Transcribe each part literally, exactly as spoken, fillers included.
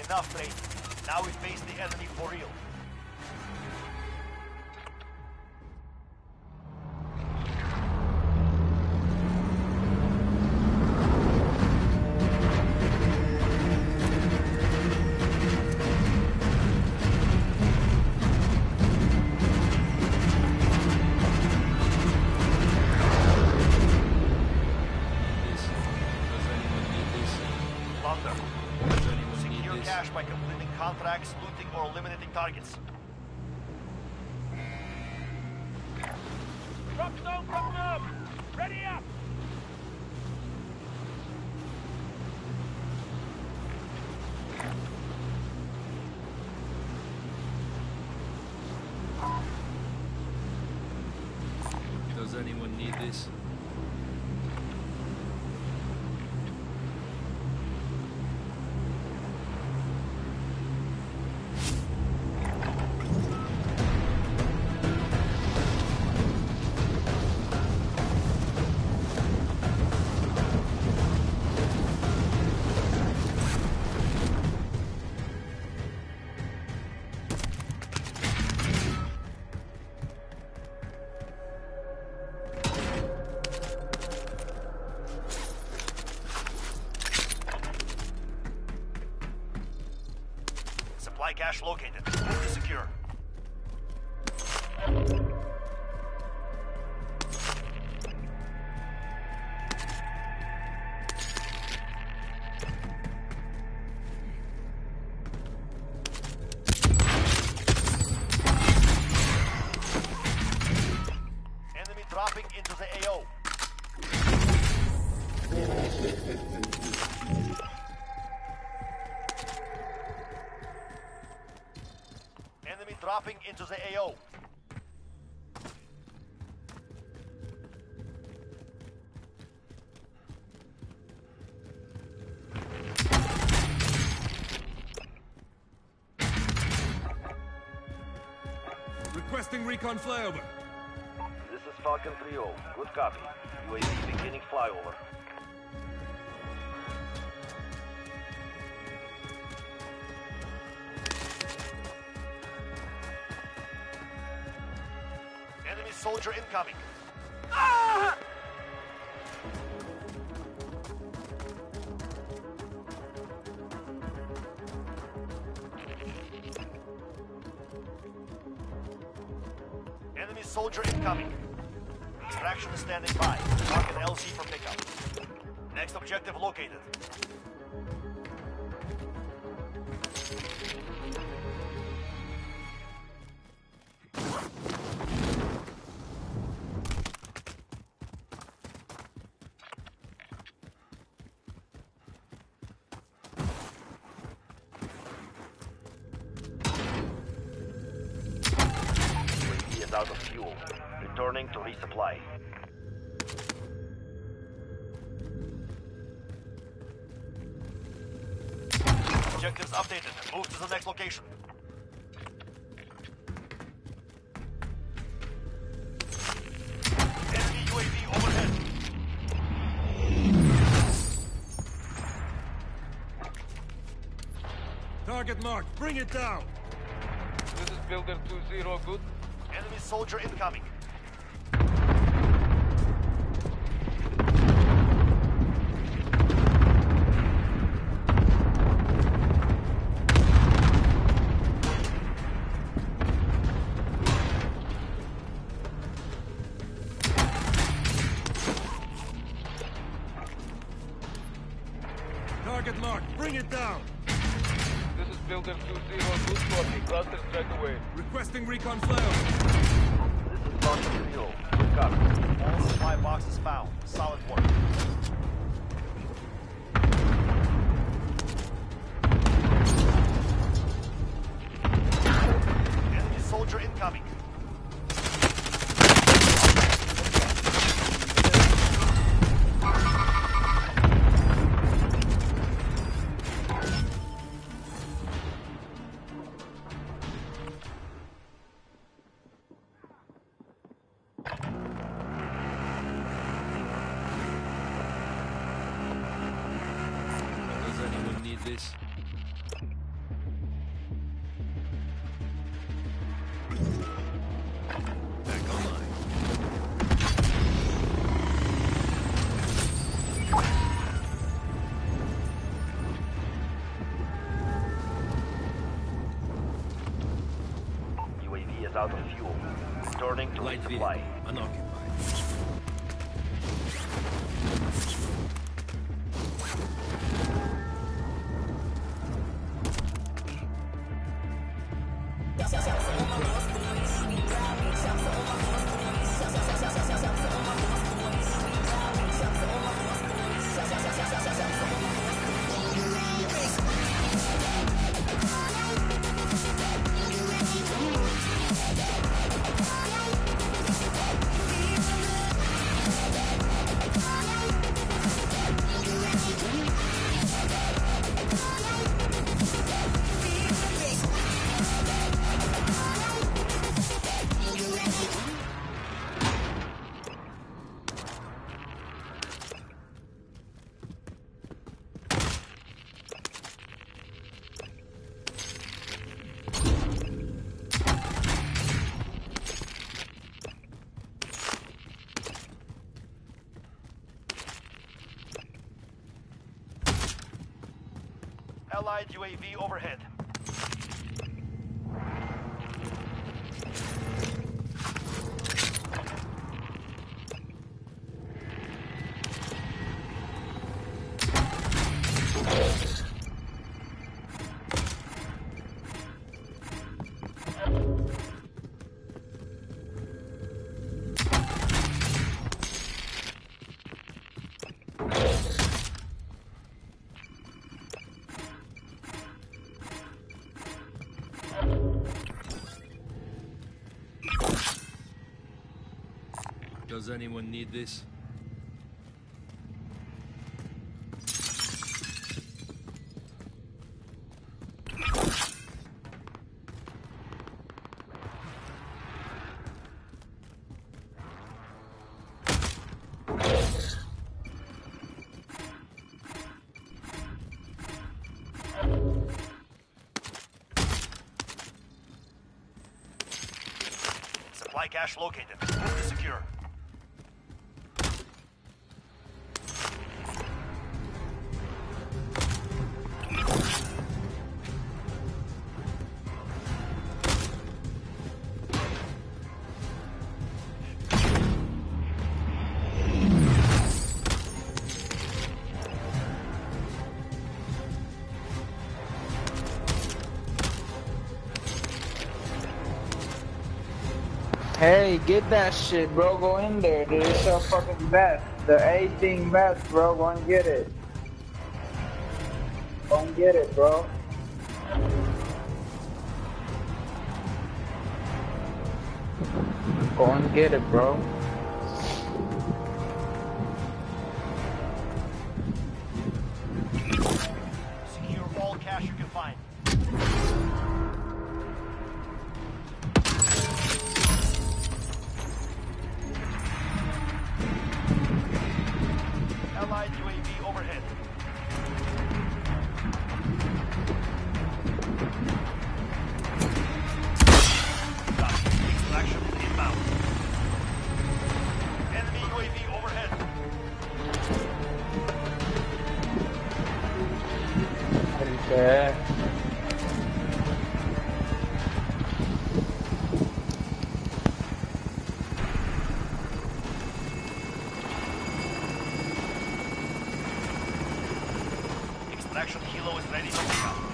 enough training. Now we face the enemy for real. Secure cash by completing contracts, looting, or eliminating targets. Drop zone confirmed! Ready up! Does anyone need this? Supply cache located. Move to secure. Enemy dropping into the A O. Enemy dropping into the A O. Requesting recon flyover. This is Falcon three oh. Good copy. U A V beginning flyover. Enemy soldier incoming. Ah! Enemy soldier incoming. Extraction is standing by. Mark an L C for pickup. Next objective located. Out of fuel. Returning to resupply. Objectives updated. Move to the next location. Enemy U A V overhead. Target marked. Bring it down. This is Builder two zero, good? Enemy soldier incoming. Target marked. Bring it down. This is Builder two zero, good copy. Cluster strike away. Requesting recon flyover. This is Falcon three oh. Good copy. All supply boxes found. Solid work. Enemy soldier incoming. Does anyone need this? Allied vehicle, Fly. unoccupied. Allied U A V overhead. Does anyone need this? Supply cache located. Move to secure. Hey, get that shit, bro. Go in there, dude. It's your fucking vest. The eighteen vest, bro. Go and get it. Go and get it, bro. Go and get it, bro. Secure all cache you can find. Allied U A V overhead. Copy. Extraction inbound. Enemy U A V overhead. Okay. Extraction helo is ready to pick up.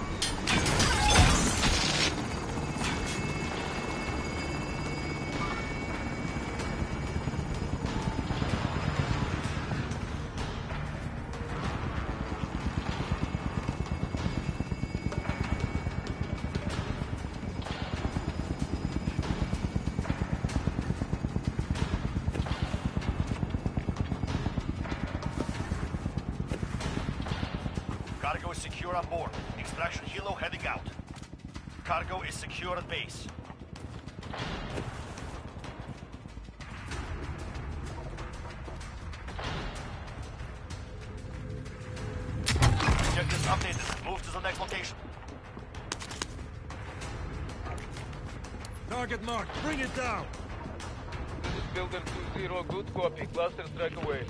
Cargo is secure on board. Extraction helo heading out. Cargo is secure at base. Objectives updated. Move to the next location. Target marked. Bring it down. This is Builder two zero. Good copy. Cluster strike away.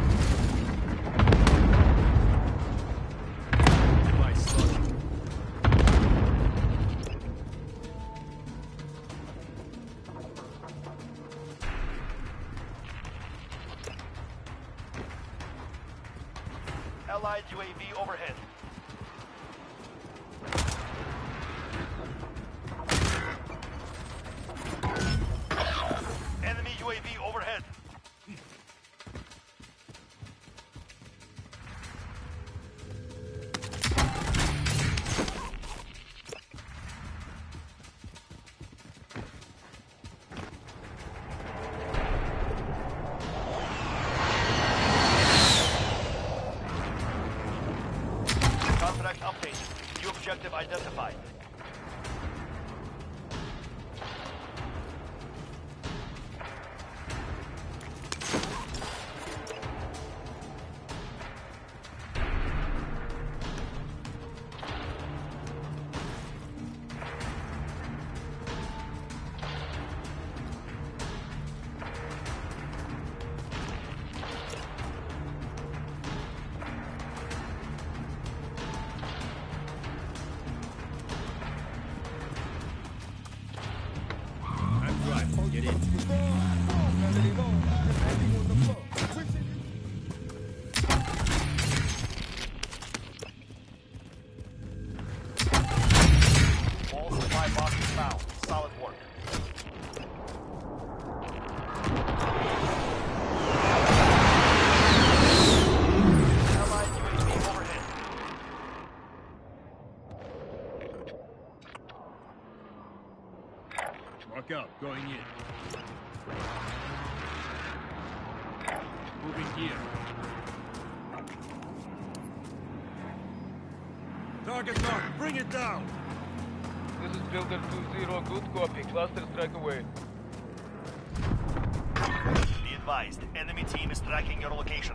My son. Allied U A V overhead. Enemy U A V overhead. Contract updated. New objective identified. That's right. Get in. All supply boxes found. Solid work. Allied U A V overhead. Mark out. Going in. Moving here. Target marked. Bring it down. This is Builder two zero. Good copy. Cluster strike away. Be advised, enemy team is tracking your location.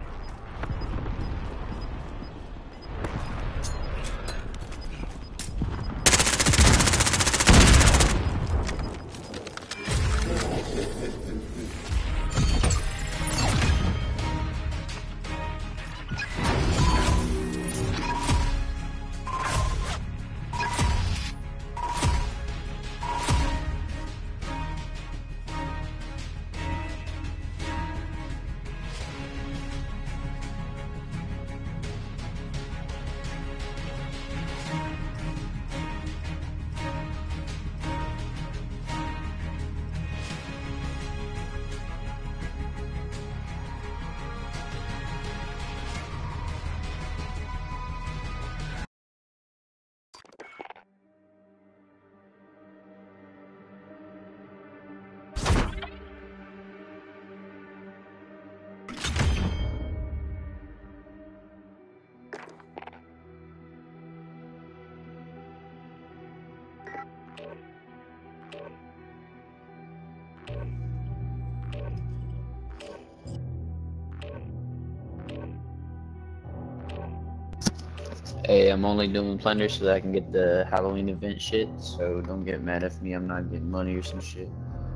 Hey, I'm only doing plunder so that I can get the Halloween event shit, so don't get mad at me, I'm not getting money or some shit.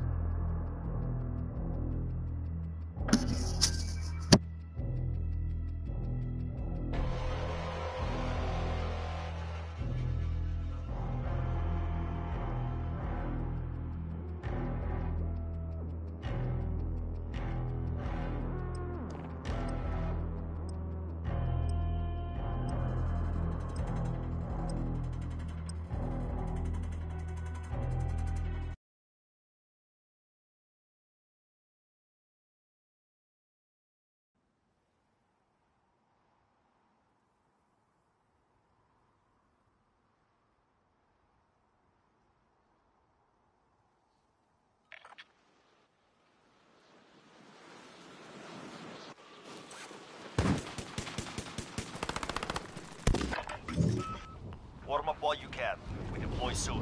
Warm up while you can. We deploy soon.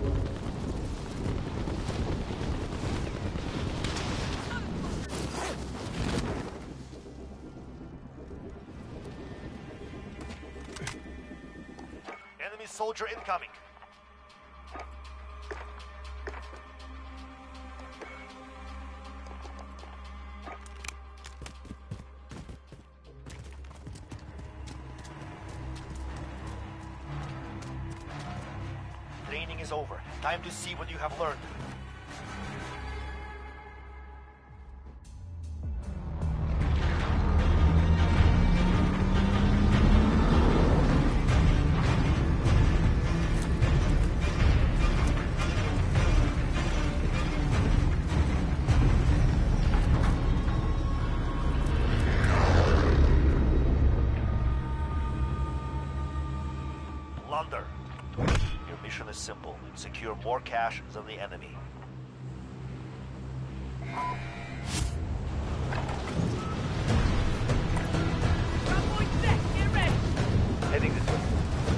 Enemy soldier incoming. Training is over. Time to see what you have learned. simple. Secure more cash than the enemy. Heading this way.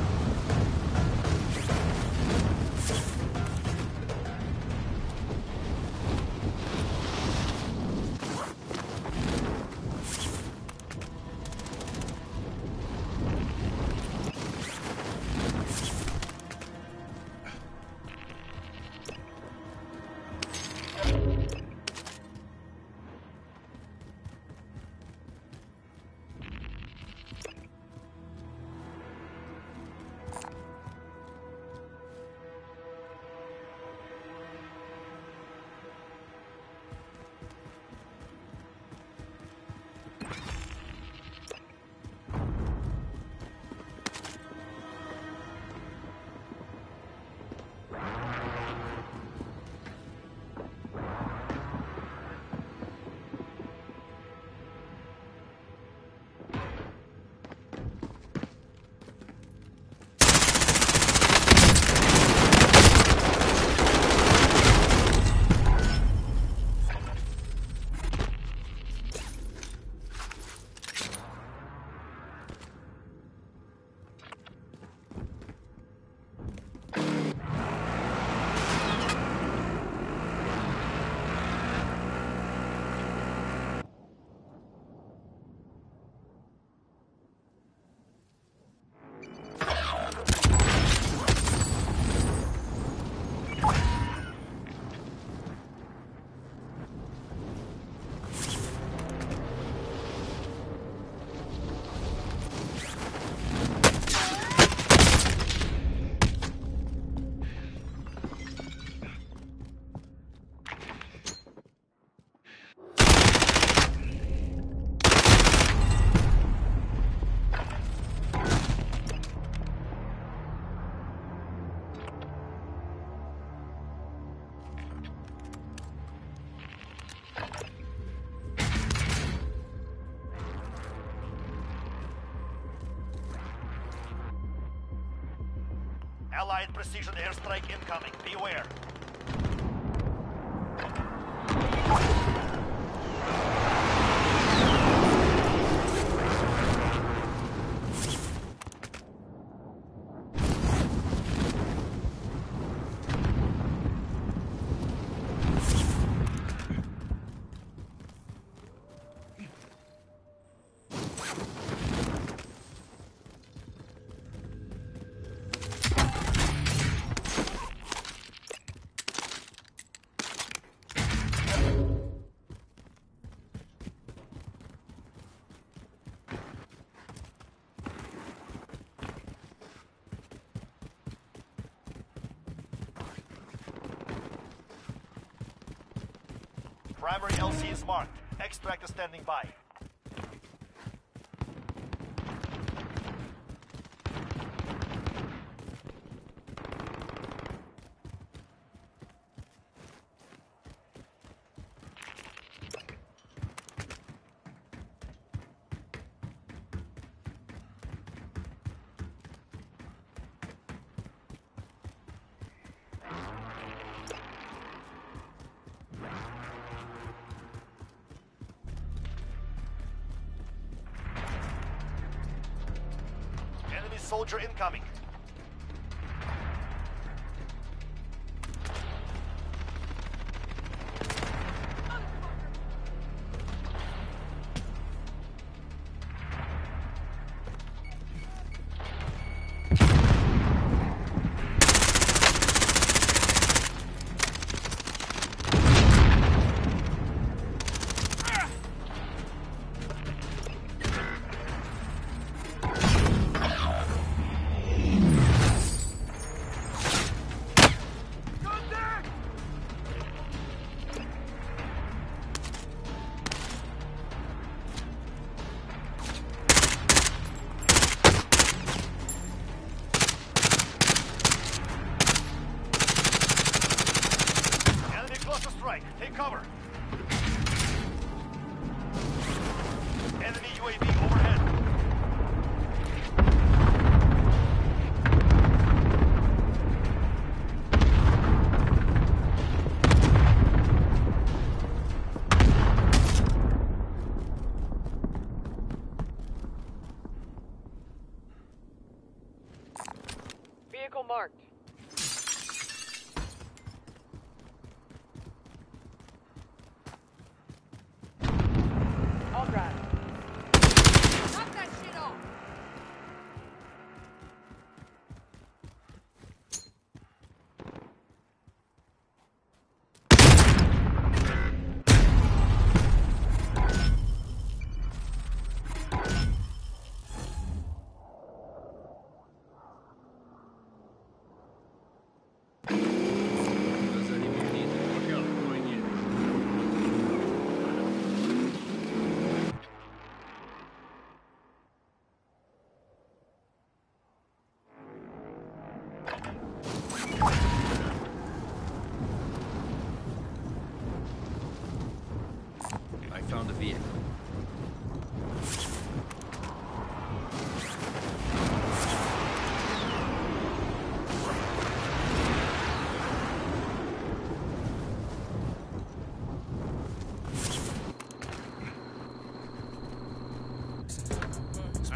Allied precision airstrike incoming. Beware. Primary L C is marked. Extract is standing by. Enemy soldier incoming. Strike. Take cover. Enemy U A V overhead.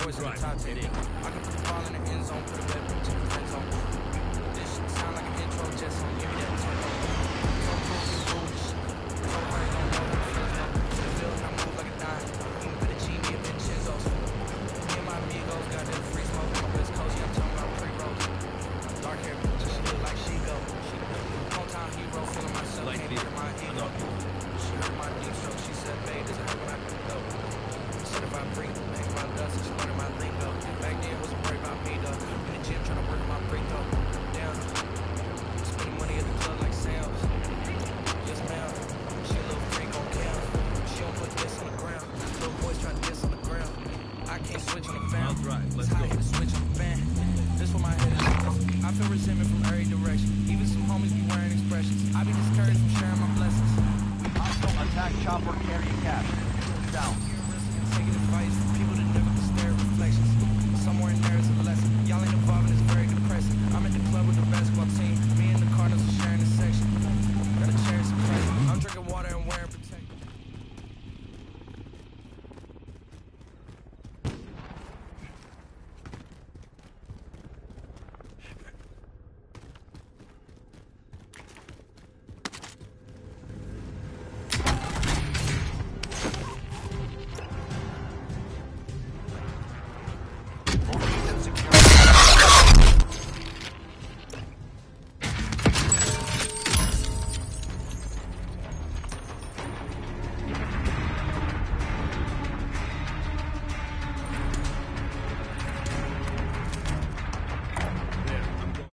boys in the Right, top get ten. in. I can put the ball in the end zone, put a red bitch in the friend zone. This shit sound like an intro, just so give me that tempo. So cool, so foolish. So hard, don't know what feels no. To the field, and I move like a dime. Even for the G, me and Vincenzo's. Me and my amigos got that free smoke on my West Coast. Yeah, I'm talking about pre-rolls. Dark hair, bitch, she look like she go. Hometown hero, feeling myself, Light can't beer. get my ego. She heard my deep stroke, she said, babe, does it hurt when I do go? Said if I bring it, make my dust, it's learning my lingo. Back then, wasn't worried about me, though. In the gym, trying to work on my break, though. Down. Spending money at the club like Sam's. Yes, ma'am. She a little freak on cam. She don't put this on the ground. Little boys try this on the ground. I can't switch on the fan. I'll drive. Let's It's hot, go. hit the switch on the fan. This where my head is. I feel resentment from every direction. Even some homies be wearing expressions. I be discouraged from sharing my blessings. Hostile attack chopper carrying cash. Down. Taking advice from people that never can stare at reflections. Somewhere in there is a lesson. Y'all ain't involved and it's very depressing. I'm at the club with the basketball team. Me and the Cardinals are sharing the section. Gotta cherish the present. I'm drinking water and wearing protection. Location secure. There, I'm going.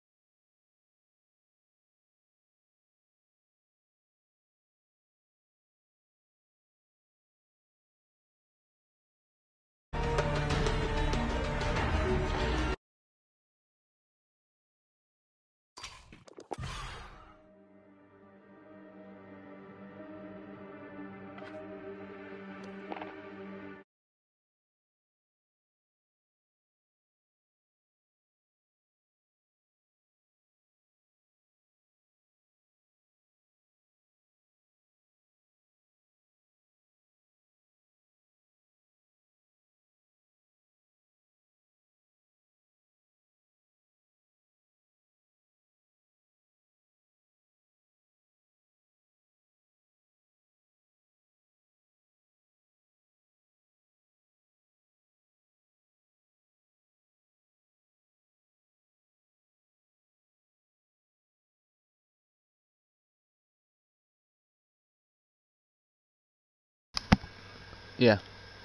Yeah.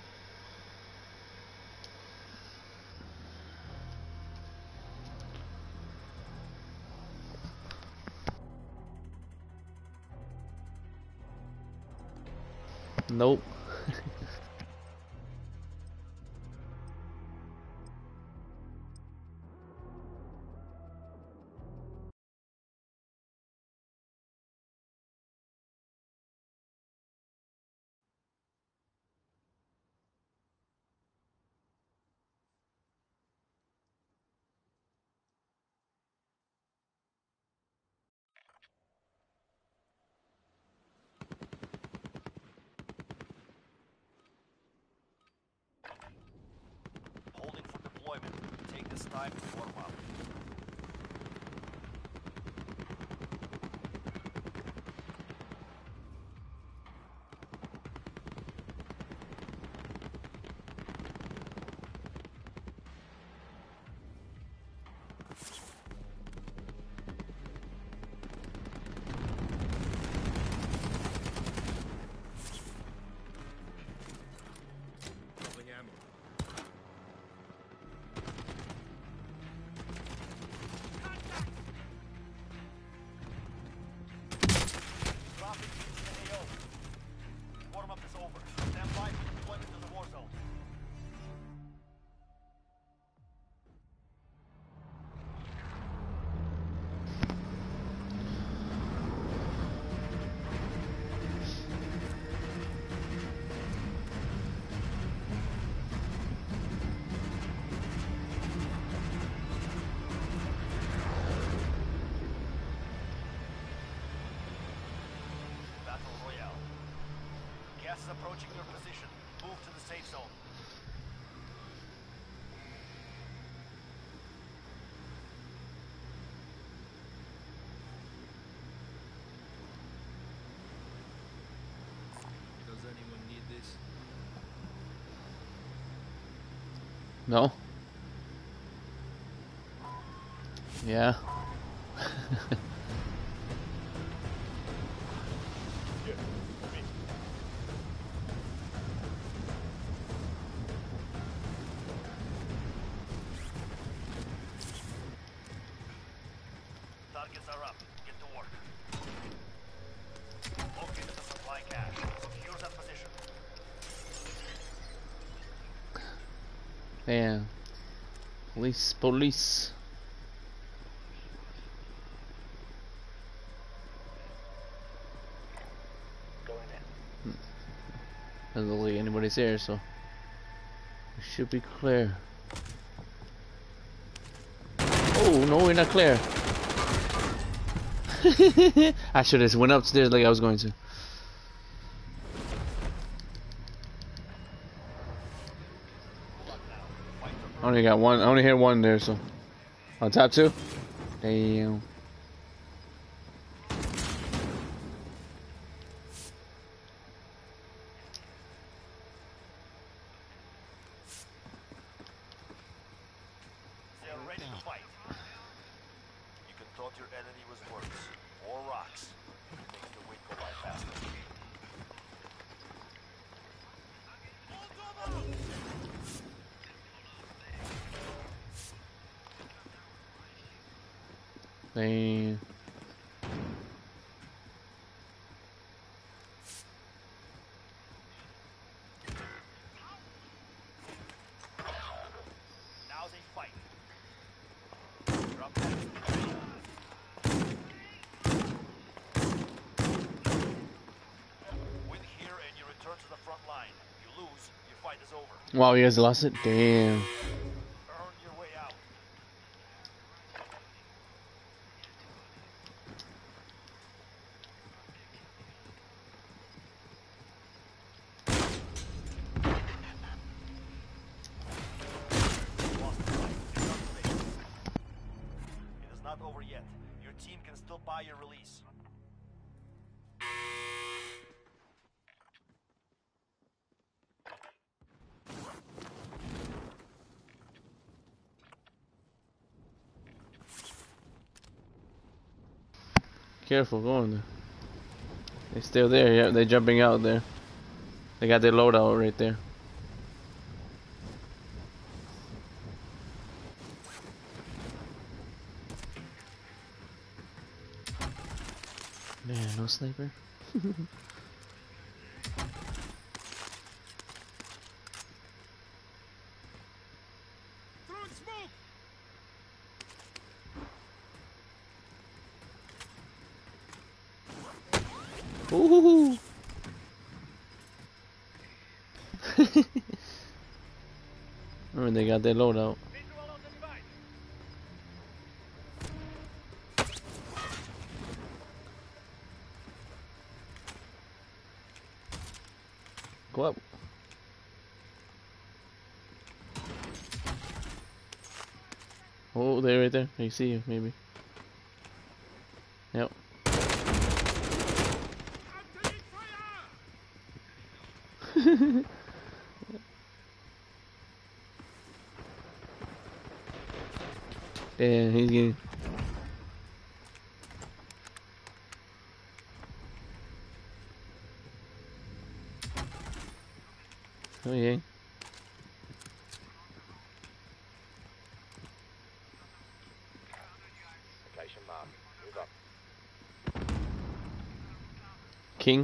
Nope. Holding for deployment. Take this time to warm up. Dropping ammo. Dropping into the A O. Warm up is over. Stand by for deployment to the war zone. Battle Royale. Gas is approaching your position. Move to the safe zone. No? Yeah. Targets are up. Get to work. Locate the supply cache. Secure that position. Damn. Police, police. Doesn't look like anybody's here, so we should be clear. Oh no, we're not clear. I should have went upstairs like I was going to. I only got one. I only hit one there, so on top two. Damn. They're ready to fight. You can taunt your enemy with words or rocks. Make the wait go by faster. Damn. Now they fight. Drop that. Win here and you return to the front line. You lose, your fight is over. Wow, you guys lost it? Damn. Earn your way out. Lost the fight. It's not safe. It is not over yet. Your team can still buy your release. Careful going there. They're still there, yeah, they're jumping out there. They got their loadout right there. Man, no sniper. Throwing smoke! Ooh. Remember they got their loadout. Go up. Oh, they're right there. They see you, maybe. Yep. Damn, he's getting. Oh yeah. Location mark. Move up. King.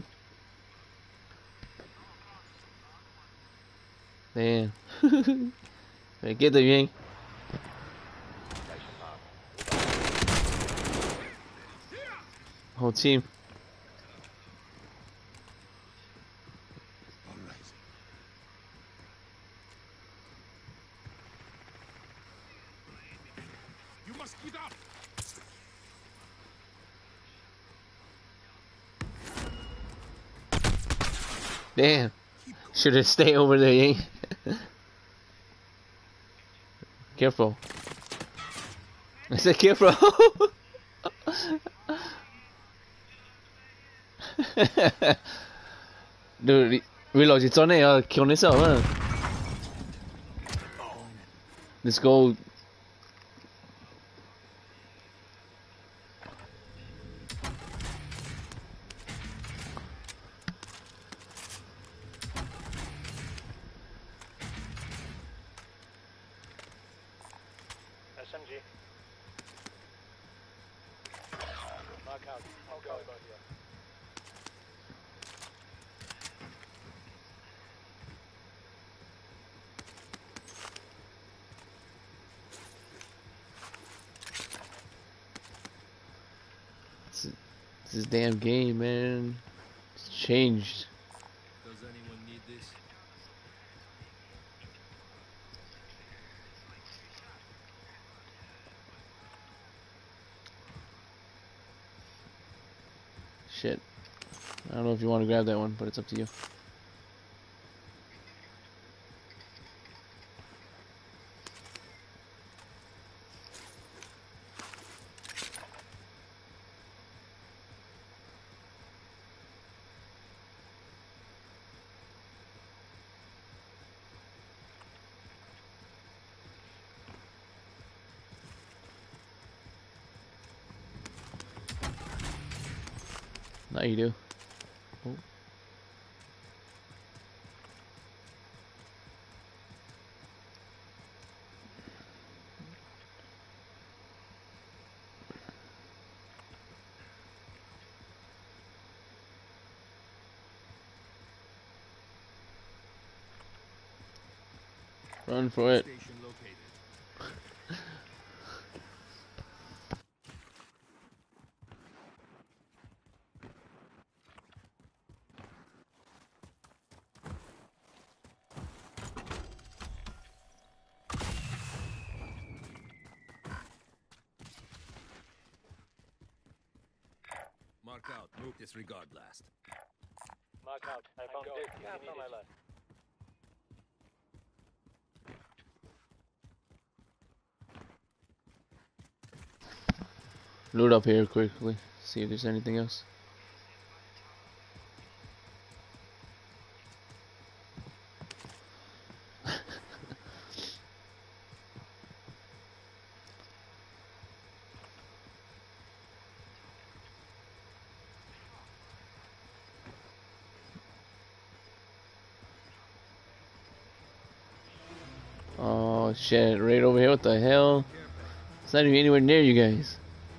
Damn. Me quedo bien. Whole team. You must get up! Damn. Should have stayed over there, eh? Careful. I said careful. Dude, reload, it's on there, kill yourself, huh? Let's go. S M G. Knock out. I'll go about here. This, this damn game, man. It's changed. Does anyone need this? Shit. I don't know if you want to grab that one, but it's up to you. Now you do. Oh. Run for it. Station located. Mark out. Move. Disregard last. Mark out. I found Dick. Yeah, I found my left. Loot up here quickly. See if there's anything else. Oh shit, right over here, what the hell? It's not even anywhere near you guys.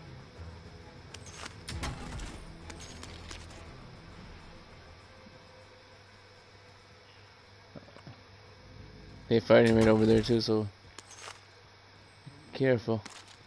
They fighting right over there too, so careful.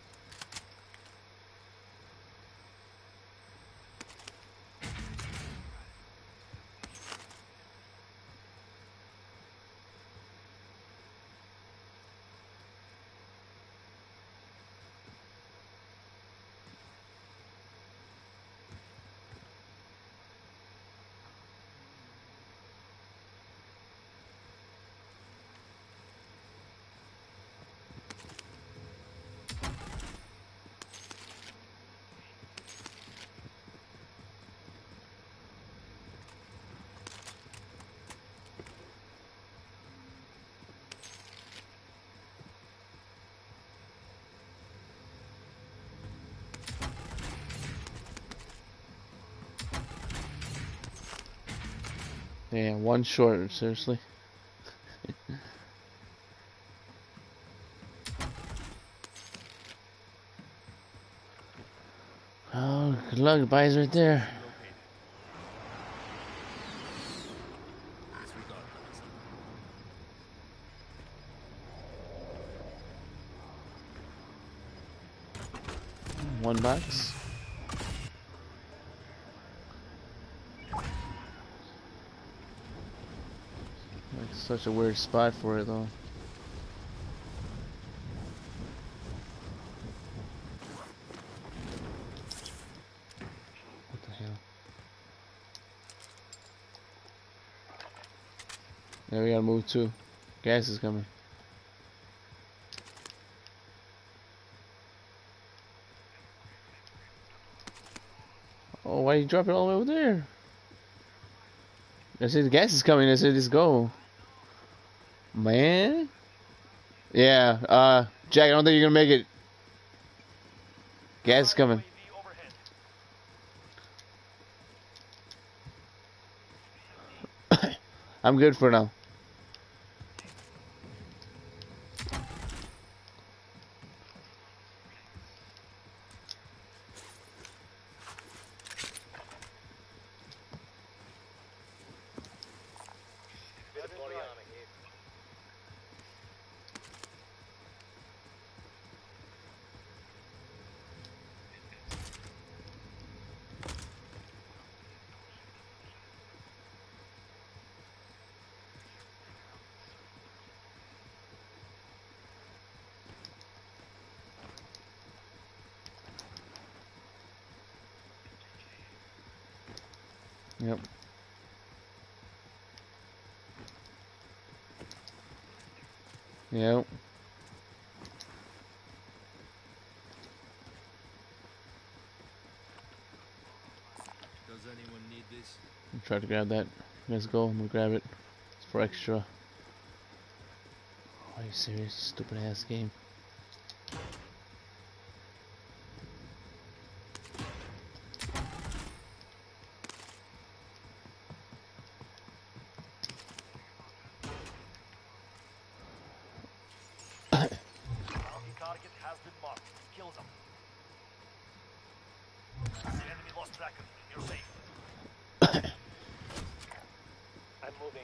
Yeah, one short, seriously. Oh, good luck, the buy's right there. Disregard last. One box. Like such a weird spot for it though. What the hell? Yeah, we gotta move too. Gas is coming. Oh, why you drop it all the way over there? I said the gas is coming. I said let's go. Man. Yeah, uh, Jack, I don't think you're gonna make it. Gas is coming. U A V overhead. I'm good for now. Yep. Yep. Does anyone need this? Try to grab that. Let's go. I'm gonna grab it. It's for extra. Are you serious? Stupid ass game. Bounty target has been marked. Kill them. The enemy lost track of you. You're safe. I'm moving.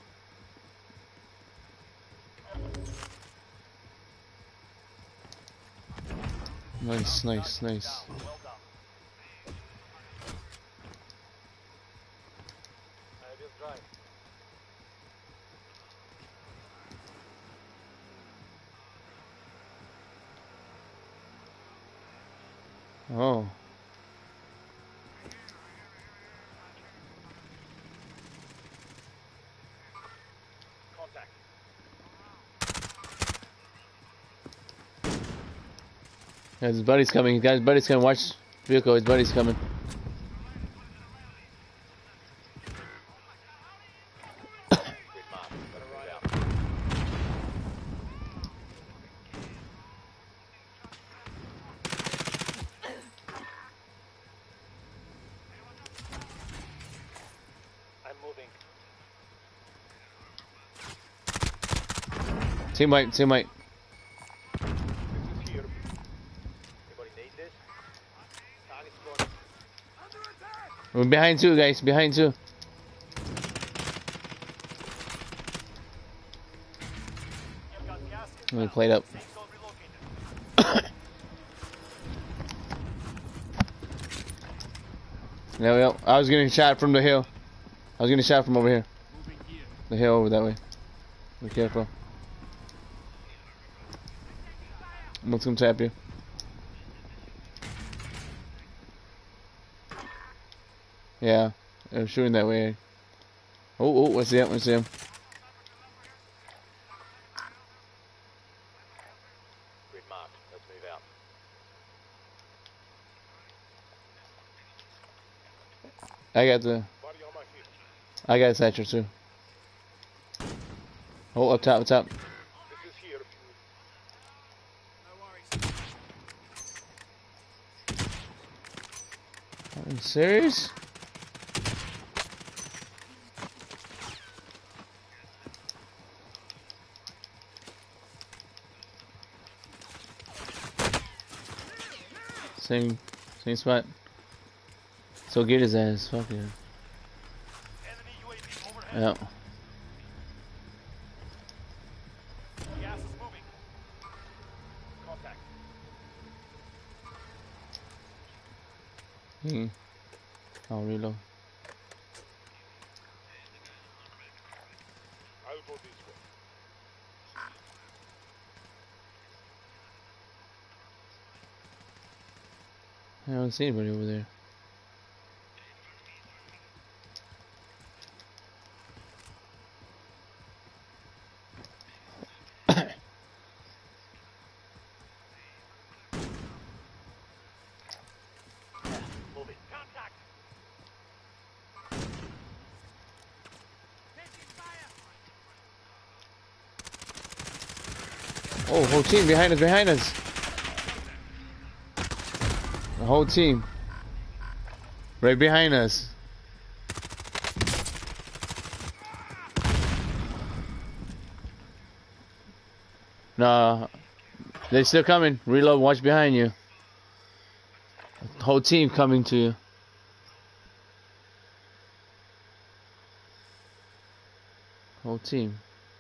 Nice, nice, nice. Down. Well done. I will drive. Oh. Contact. Yeah, his buddy's coming. Guys, buddy's coming. Watch vehicle. His buddy's coming. I'm moving. Teammate, teammate. This is here. Anybody need this? Target spotted. We're behind two, guys. Behind two. You've got gas Let me inbound. play it up. Safe zone relocated. There we go. I was getting shot from the hill. I was getting shot from over here. Moving here. The hill over that way. Be careful. I'm gonna come tap you. Yeah, I'm shooting that way. Oh, oh, I see him, I see him. Grid marked. Let's move out. I got the, Body on my feet. I got a satchel too. Oh, up top, up top. This is here. No worries. Are you serious? Same, same spot. So get his ass, fuck yeah. Enemy U A V overhead. Yeah. Gas is moving. Contact. Hmm. I'll reload. I'll go this way. I don't see anybody over there. Moving. Contact. Oh, whole team behind us, behind us. The whole team. Right behind us. Nah, they're still coming. Reload, watch behind you. The whole team coming to you. Whole team.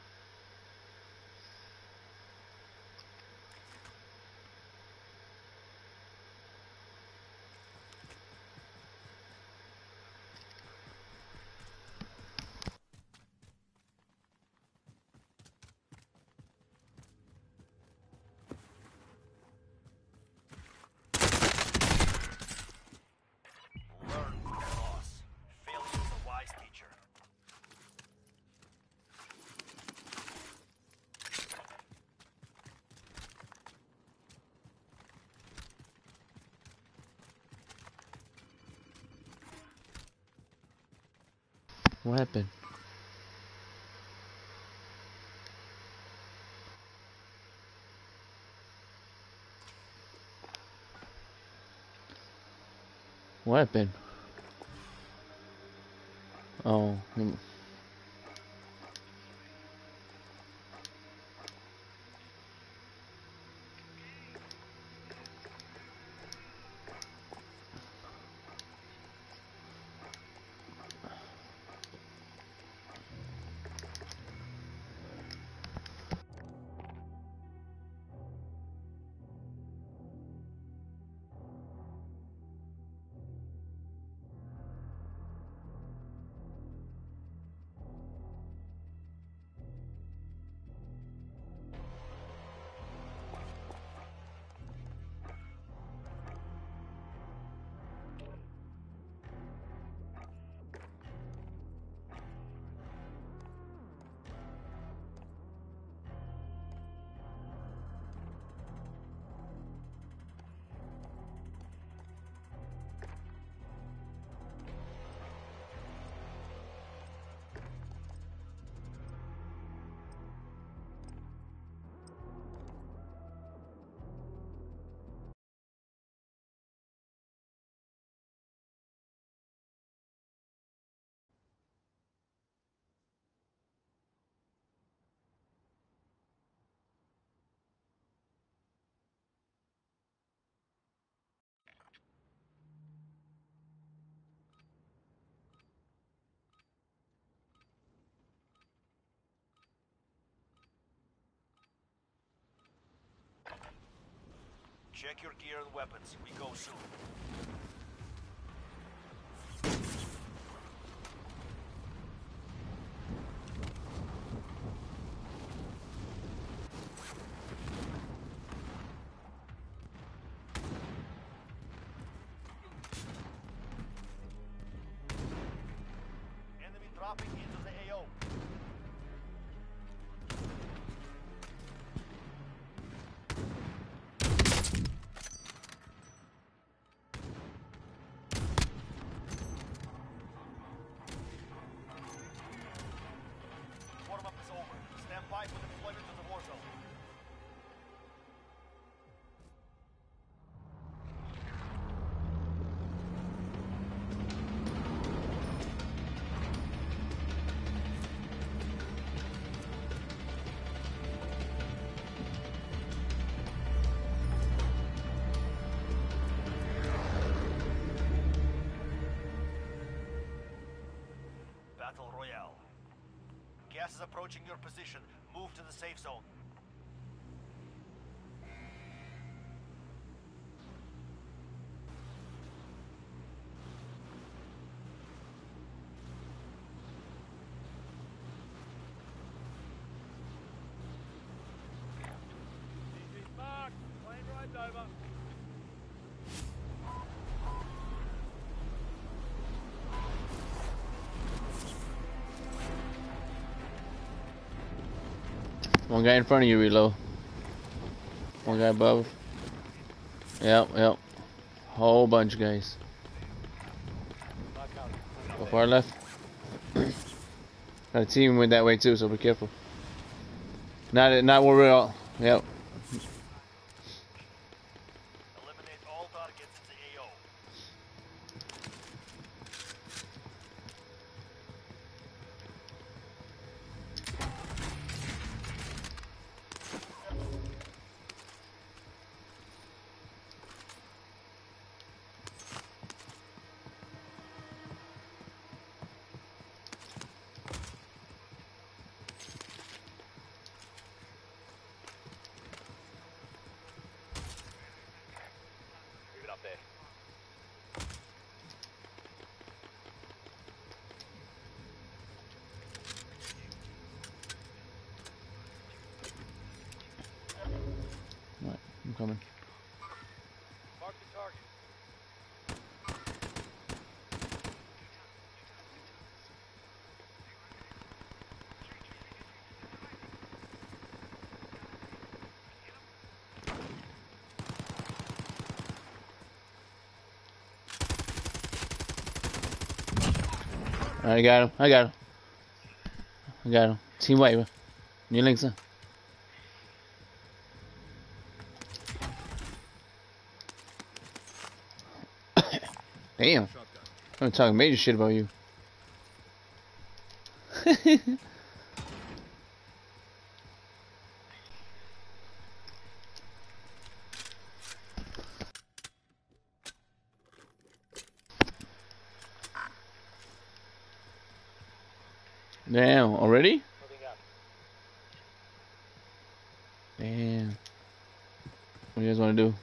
Learn from your loss. Failure is a wise teacher. What happened? What happened? Oh. hmm. Check your gear and weapons. We go soon. Enemy dropping into the A O. Warm-up is over. Stand by for deployment to the war zone. Battle Royale. Gas is approaching your position. Move to the safe zone. Mark, plane ride's over. One guy in front of you, reload. One guy above. Yep, yep. Whole bunch of guys. Go far left. Got a team went that way too, so be careful. Not not where we're all. Yep. coming. Mark the target. Alright, I got him. I got him. I got him. Team White, ba? Yun lang isa. Damn. I'm talking major shit about you. Damn, already? Moving up. Damn. What do you guys want to do?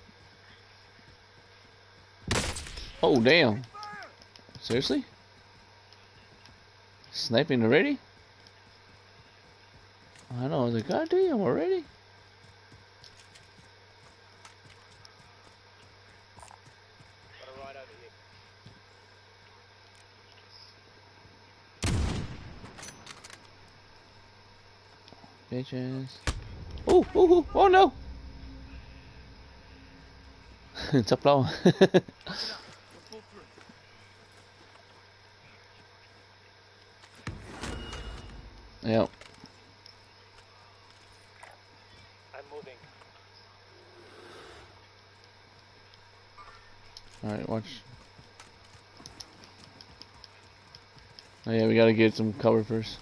Oh, damn. Seriously? Sniping already? I know, I was like, God damn, already? Got a ride out of here. Bitches. Oh, oh, oh, oh no! Chop low. Yep. I'm moving. Alright, watch. Oh yeah, we gotta get some cover first.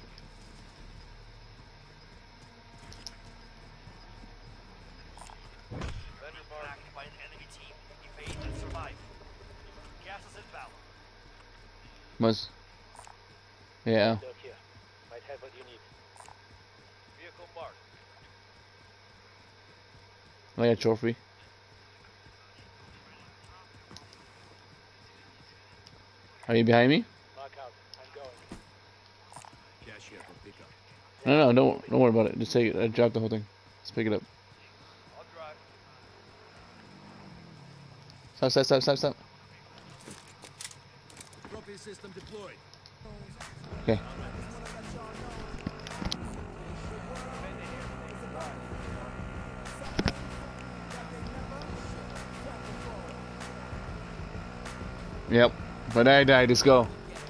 Vendor mark. Attacked by an enemy team. Evade and survive. Gas is inbound. Must. Yeah. Look here. Might have what you need. Vehicle marked. I got a trophy. Are you behind me? Mark out. I'm going. Cash here for pickup. No, no, don't don't worry about it. Just take it. I dropped the whole thing. Just pick it up. I'll drive. Stop, stop, stop, stop, stop. Trophy system deployed. Okay. Yep. But I died. Let's go.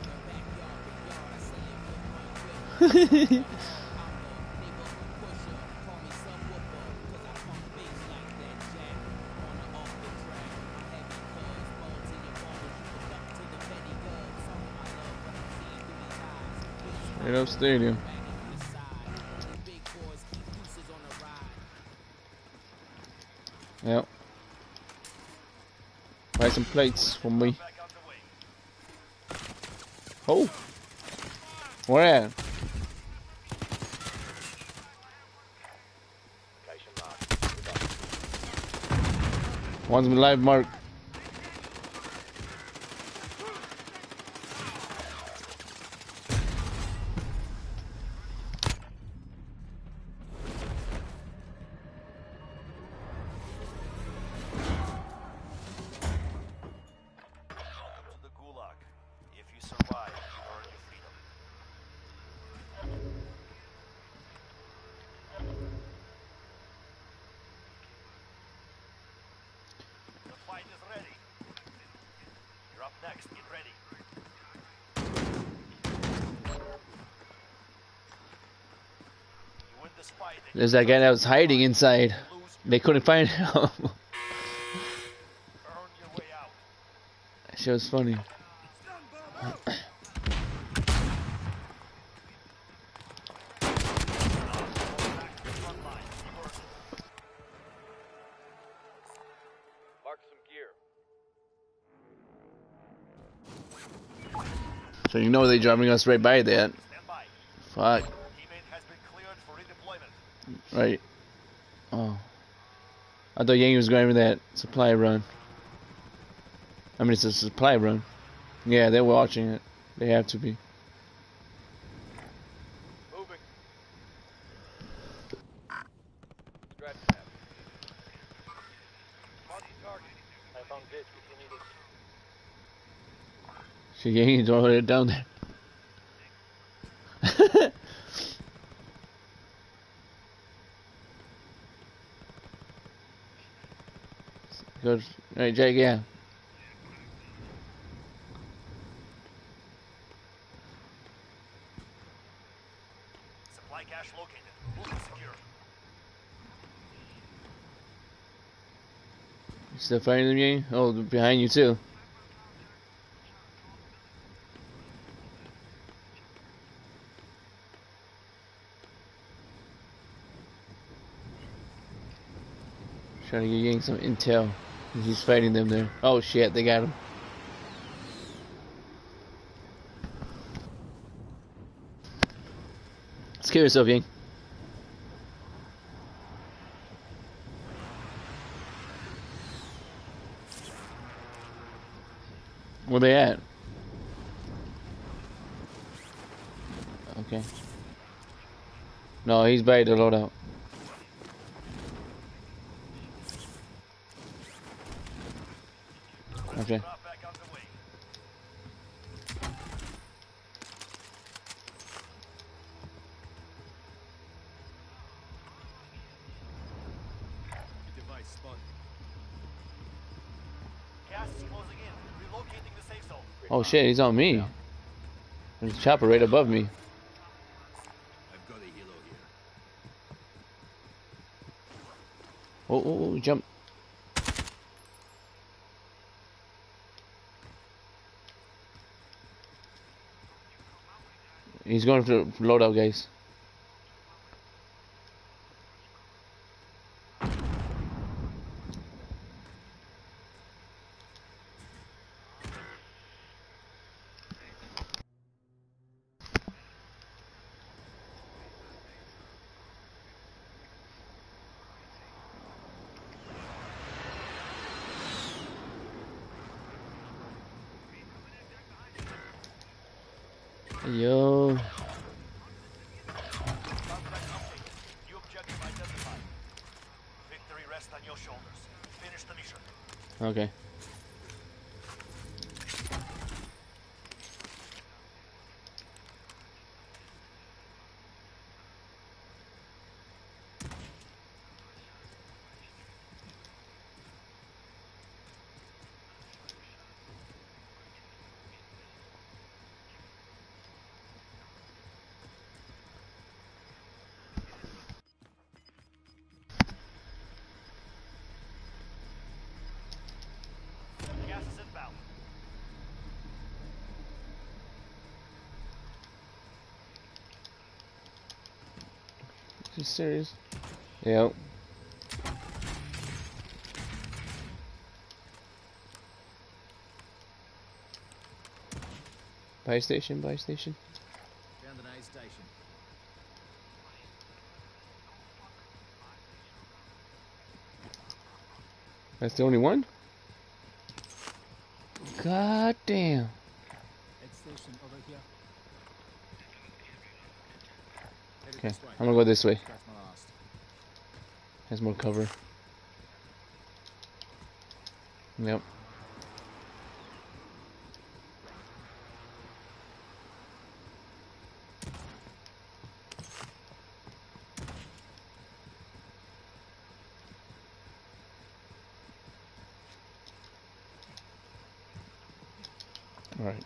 Straight up stadium. Yep. Buy some plates for me. Back out the way. Oh. Where at? Location marked. One's my live mark. Welcome to the Gulag. If you survive, you earn your freedom. The fight is ready. You're up next. Get ready. You win this fight. and There's you that guy that was hiding inside. lose, They couldn't find him. earn your way out. That shit was funny. Mark some gear. So you know they driving us right by that. Stand by. Fuck. Teammate has been cleared for redeployment. Right. Oh. I thought Yang was going for that supply run. I mean, it's a supply run. Yeah, they're watching it. They have to be. Moving. Scratch that. Shit, you ain't throw it down there. Good. Alright, Jake, yeah. Supply cache located. Move to secure. You still fighting them, Yang? Oh, behind you too. Trying to get Yang some intel. He's fighting them there. Oh shit, they got him. Let's kill yourself, Yang. Where they at? Okay. No, he's by the loadout. Okay. Back out the way. Device spotted. Gas is closing in. Relocating the safe zone. Oh shit, he's on me. There's a chopper right above me. I've got a helo here. Oh, oh, oh, jump. He's going for the loadout, guys. Yo. New objective identified. Victory rests on your shoulders. Finish the mission. Okay. Gas is inbound. Are you serious? Yep. Buy station, buy station. Found an aid station. That's the only one? God damn. Aid station over here. Headed Okay, this way. I'm gonna go this way. That's my last. Has more cover. Yep. All right.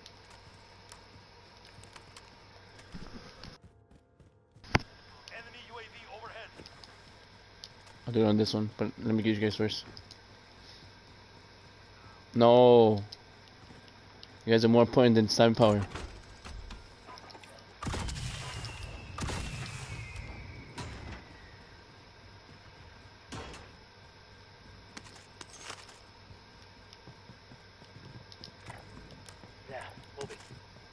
Enemy U A V overhead. I'll do it on this one, but let me get you guys first. No. You guys are more important than time power. Yeah, move it.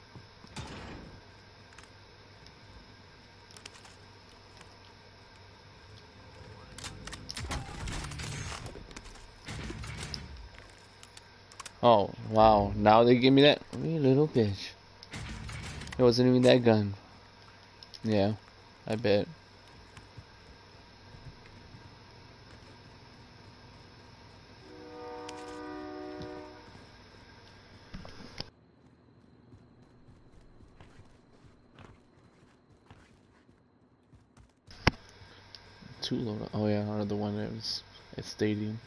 Oh, wow. Now they give me that? You little bitch. It wasn't even that gun. Yeah, I bet. two loadouts. Oh yeah, or the one that was at Stadium.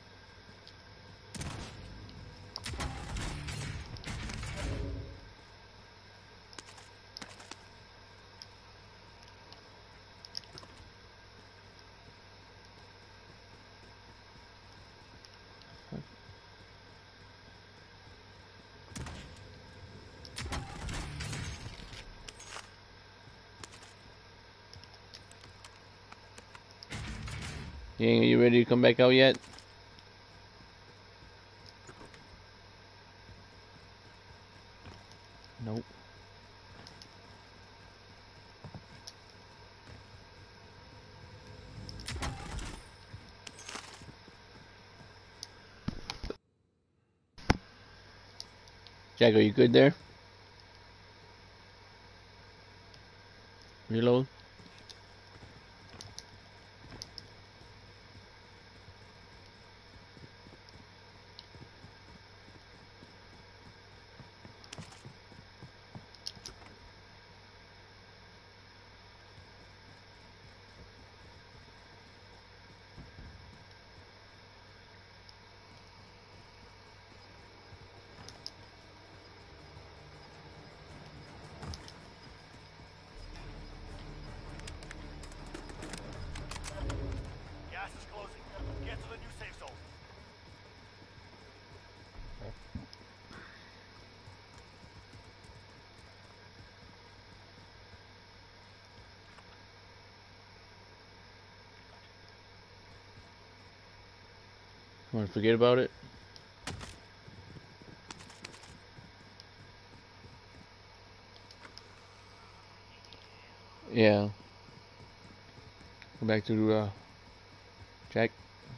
Yeah, you ready to come back out yet? Nope. Jack, are you good there? Reload. Gas is closing. Get to the new safe zone. Want to forget about it? Yeah. Go back to uh, Jack.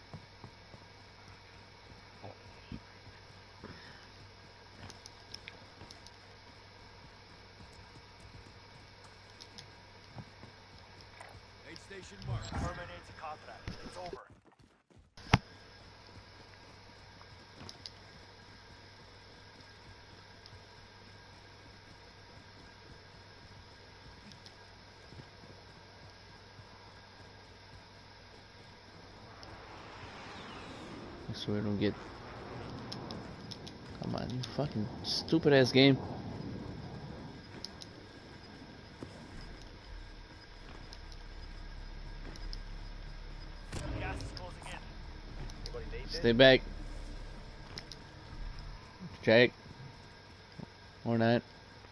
Aid station marked. Terminate the contract. It's over. So we don't get. Come on, you fucking stupid ass game. Gas is closing in. Anybody need this? Stay back. Jack. Or not.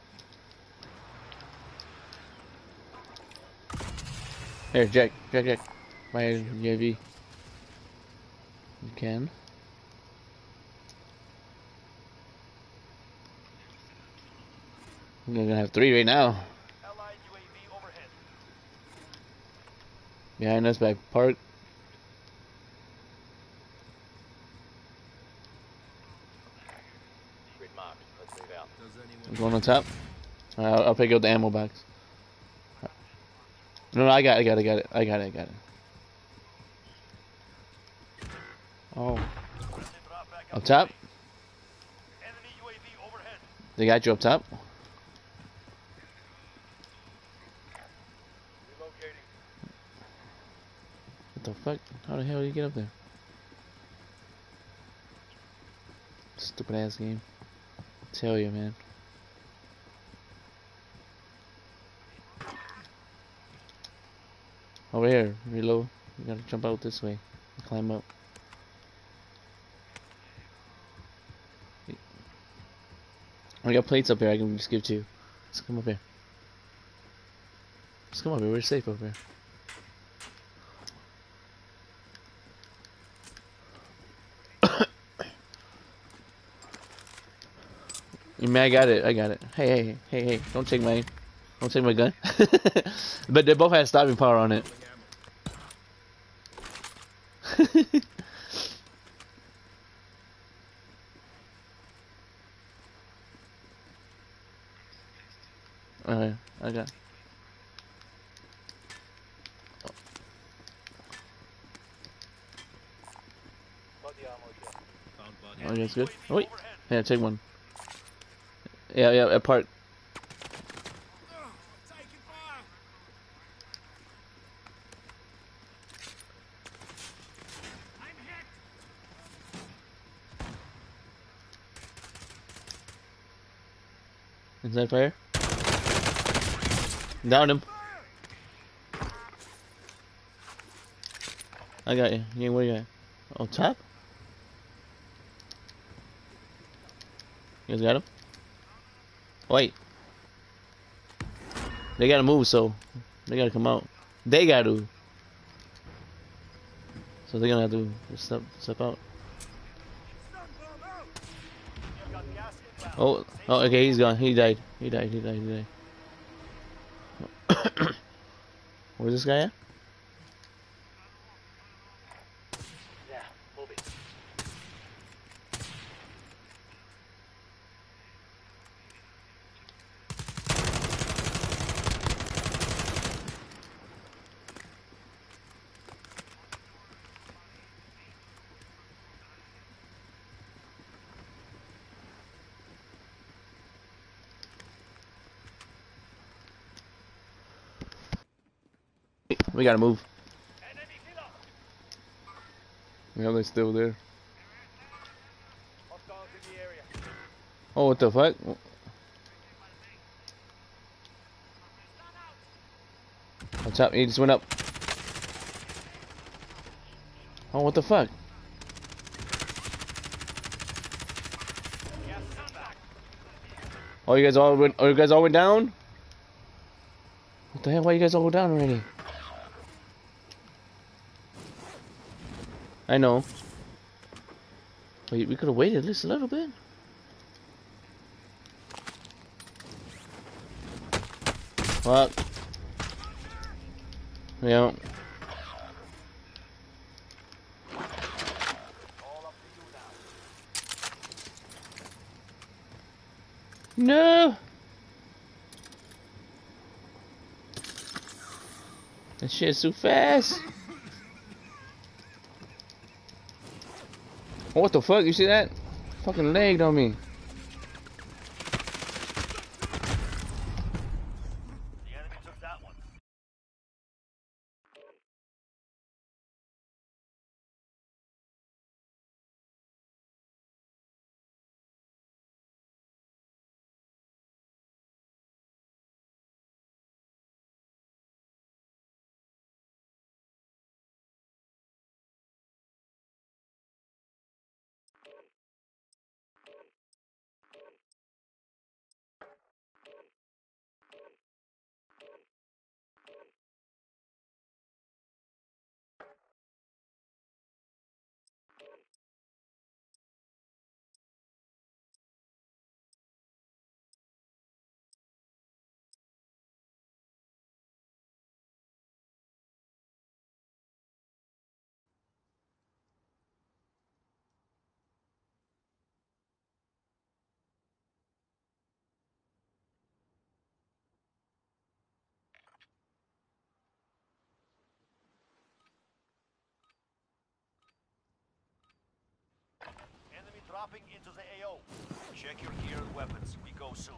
Here, Jack. Jack, Jack. My U A V. You can. I'm gonna have three right now. Allied U A V overhead. Behind us back park. Grid marked. Let's move out. Does anyone I'm going on top. Alright, I'll, I'll pick up the ammo box. No, no, I got it, I got it, I got it. I got it, I got it. Oh. Drop back Up top? Enemy U A V overhead. They got you up top? Relocating. What the fuck? How the hell did you get up there? Stupid ass game. Tell you, man. Over here, reload. You gotta jump out this way. Climb up. I got plates up here I can just give to you. Let's come up here. Let's come up here. We're safe over here. You mean I got it? I got it. Hey, hey, hey, hey! Don't take my, don't take my gun. But they both had stopping power on it. Alright, I got. Body armor here. found body? Oh, yeah, it's good. Oh, wait. Yeah, take one. Yeah, yeah, apart. Inside fire. Down him. I got you. Yeah, where you at? On top? You guys got him? Wait. They gotta move, so they gotta come out. They gotta. So they're gonna have to step step out. Oh, oh, okay, he's gone. He died. He died. He died. He died. Where's this guy at? Yeah, move it. We gotta move. Yeah, they're still there. Hostiles in the area. Oh, what the fuck? On top, he just went up. Oh, what the fuck? Oh, you guys all went. Oh, you guys all went down. What the hell? Why you guys all go down already? I know. Wait, we could have waited at least a little bit. Fuck. Yeah. No. That shit's too fast. Oh, what the fuck? You see that? Fucking legged on me. The enemy took that one. Enemy dropping into the A O. Check your gear and weapons. We go soon.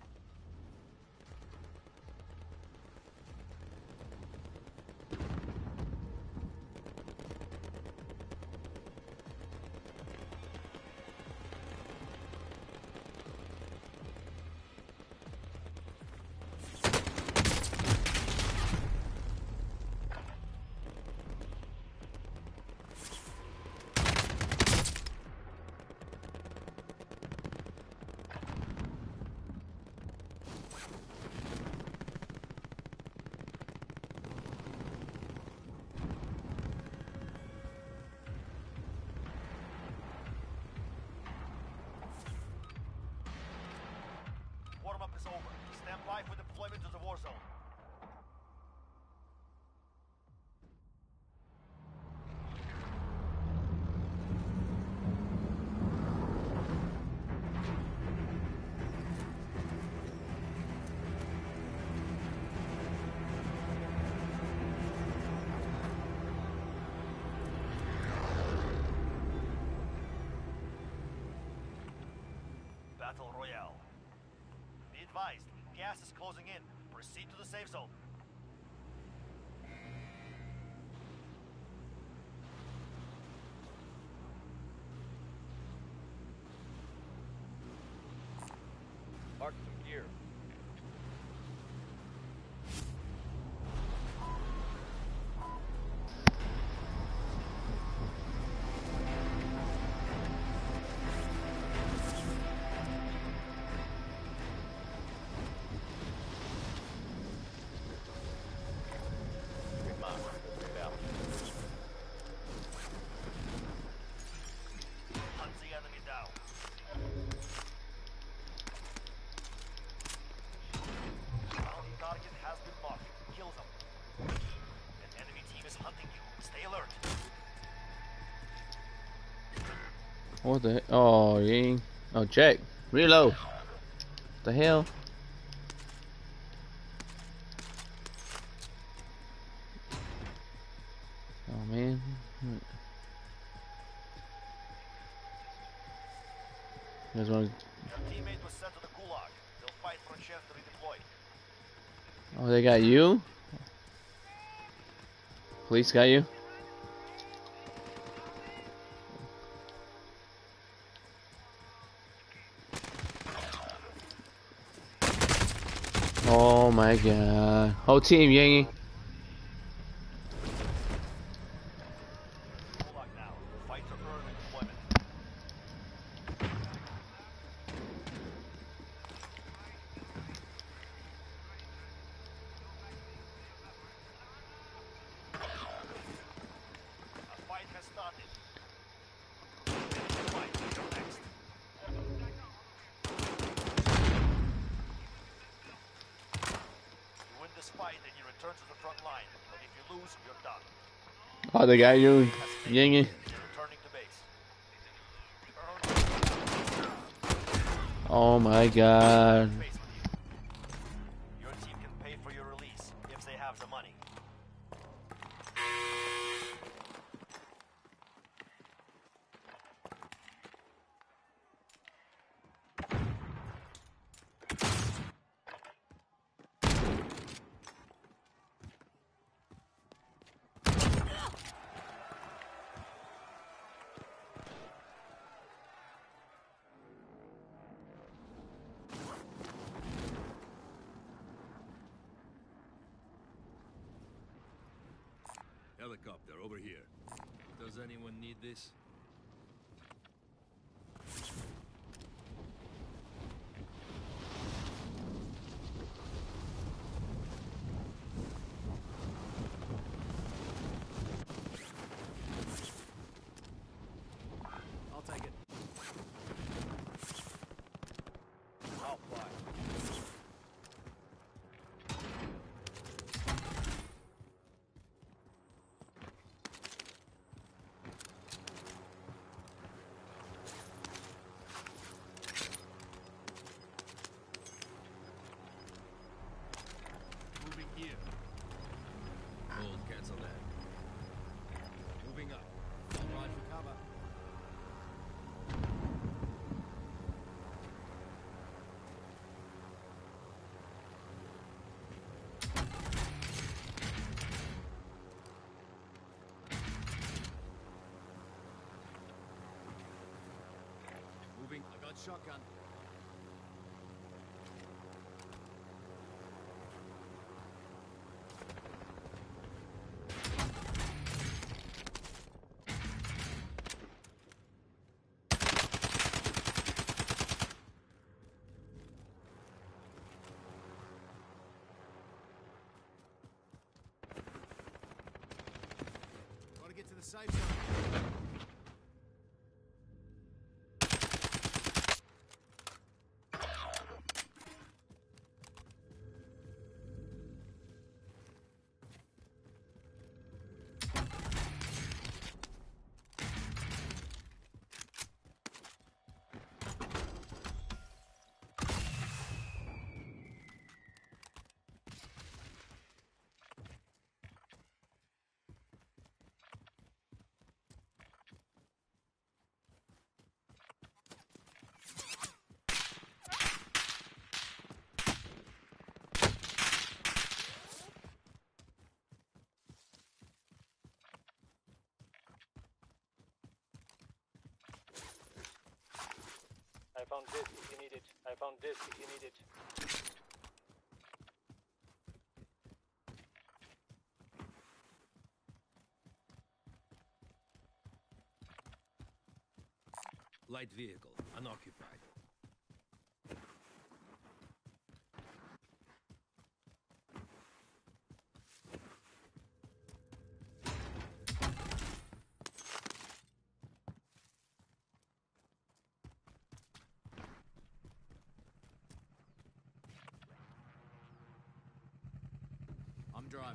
Warm-up is over. Stand by for deployment to the war zone. Battle Royale. Be advised, gas is closing in. Proceed to the safe zone. Mark some gear. What the heck? Oh, Ying. Oh, Jack. Reload. What the hell? Oh, man. You guys want to... Your teammate was sent to the gulag. They'll fight for a chance to redeploy. Oh, they got you? Police got you? Oh my god. Whole team, Yangy. Gulag now. Fight to earn employment. A fight has started. Fight, you're next. You win this fight and you return to the front line. But if you lose, you're done. Oh, they got you, Yangy. You're returning to base. Oh my god. Face with you. Your team can pay for your release if they have the money. Helicopter over here. Does anyone need this? I'll take it. I'll fly. Moving here. Hold, cancel that. Moving up. I'll ride for cover. Moving. I got shotgun. Gotta get to the safe zone. I found this if you need it. I found this if you need it. Light vehicle, unoccupied. I'm driving.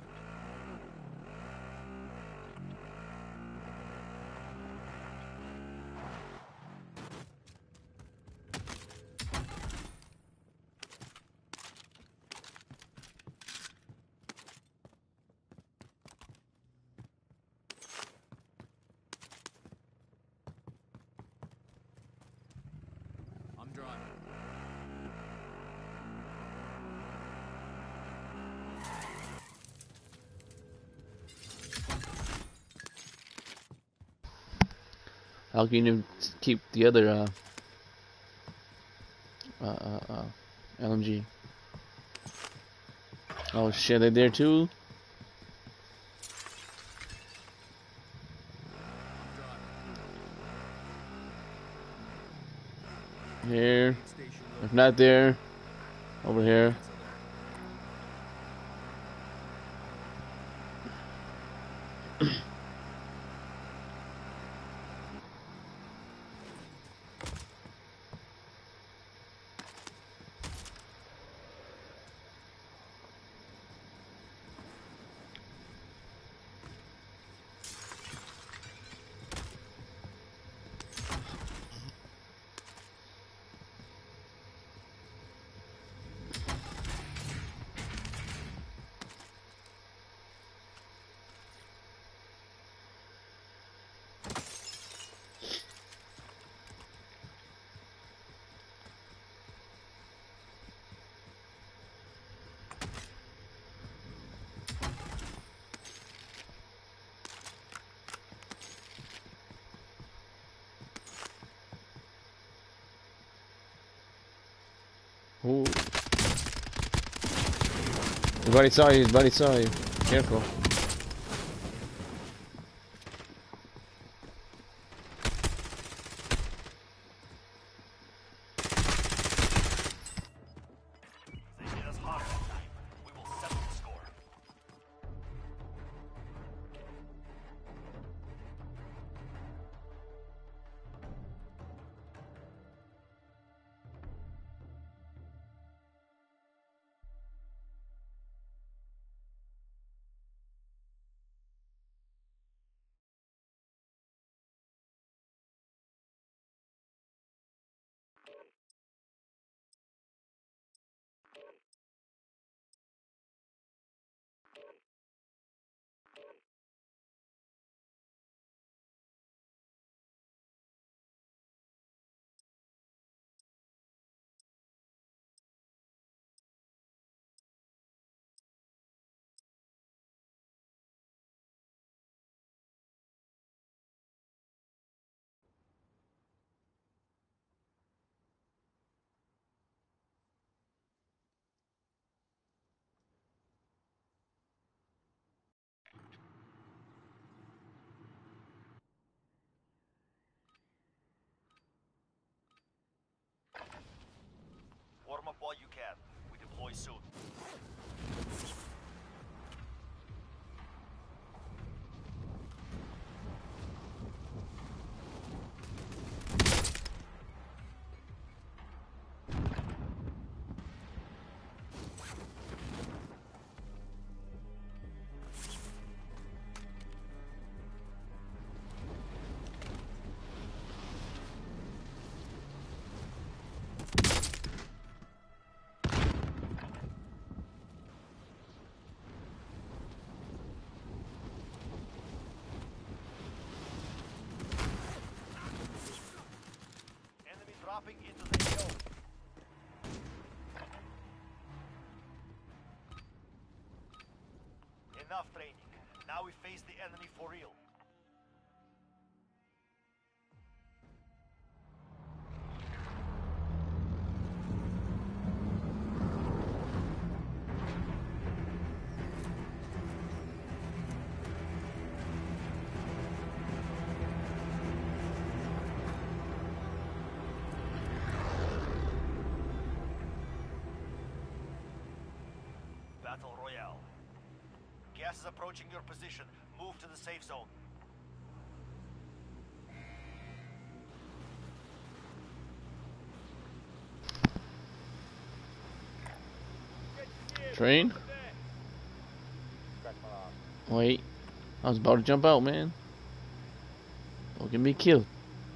How can you keep the other uh, uh, uh, uh, L M G? Oh shit, they're there too? Here. If not there, over here. Ooh. His buddy saw you, his buddy saw you. Careful. They hit us hard that time. We will settle the score. Warm up while you can. We deploy soon. Enemy dropping into the hill. Enough training. Now we face the enemy for real. Battle Royale. Gas is approaching your position. Move to the safe zone. Train? Wait. I was about to jump out, man. Don't get me killed.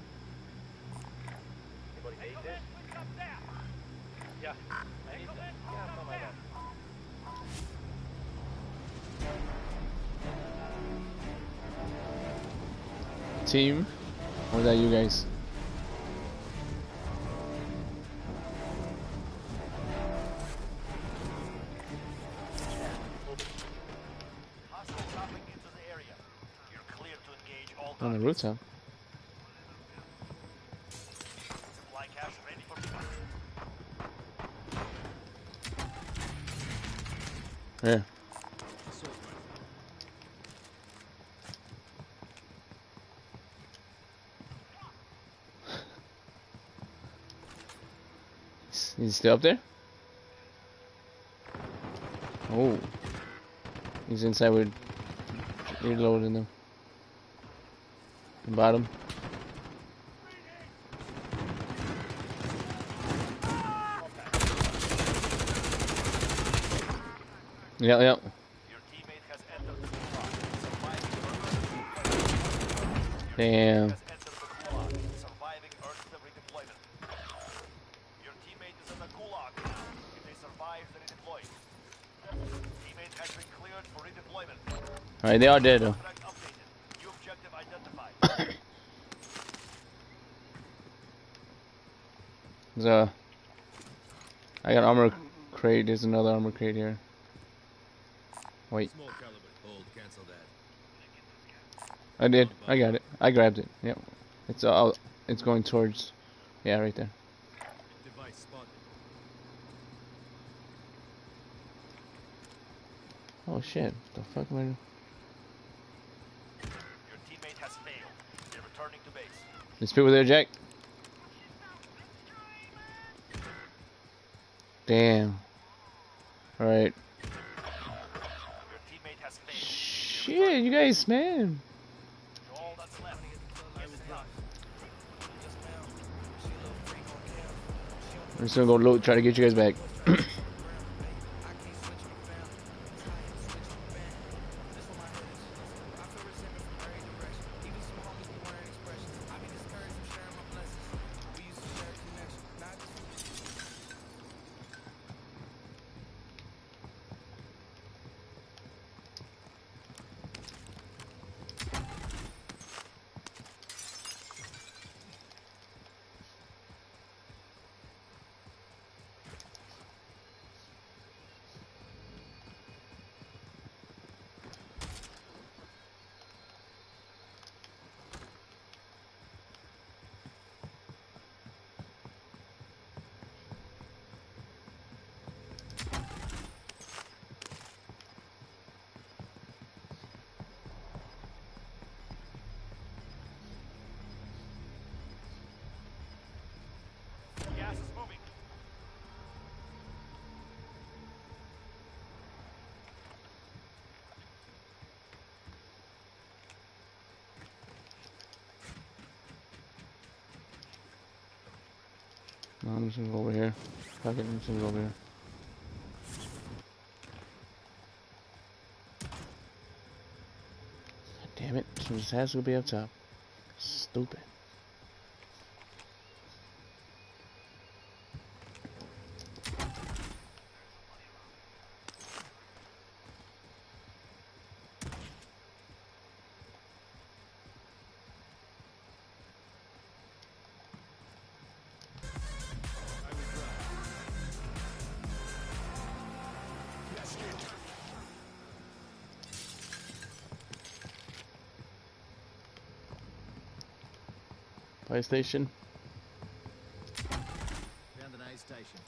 Team? Or is that you guys? Hostile dropping into the area. You're clear to engage all On the targets. roof, huh? Yeah. Assault rifle. Is he still up there? Oh. He's inside with reloading them. Bottom. Yeah, yeah. Your teammate has entered the gulag. Surviving Damn. has entered the gulag. Surviving earns them redeployment. Your teammate is in the gulag now. If they survive, they redeploy. Teammate has been cleared for redeployment. Alright, they are dead though. Contract updated. New objective identified. There's a. I got armor crate. There's another armor crate here. Wait, Small caliber. Hold. Cancel that. I did. I got it. I grabbed it. Yep. It's uh, it's going towards. Yeah, right there. Device spotted. Oh shit! What the fuck am I doing? Your teammate has failed. They're returning to base. There's people there, Jack. Damn. All right. Your teammate has failed. Shit, you guys, man. All that's left. Get it done. I'm just gonna go loot, try to get you guys back. Gas is moving. No, I'm just gonna go over here. Fuck it, I'm just gonna go over here. God damn it, this has to be up top. Stupid. Fire station. Found an aid station.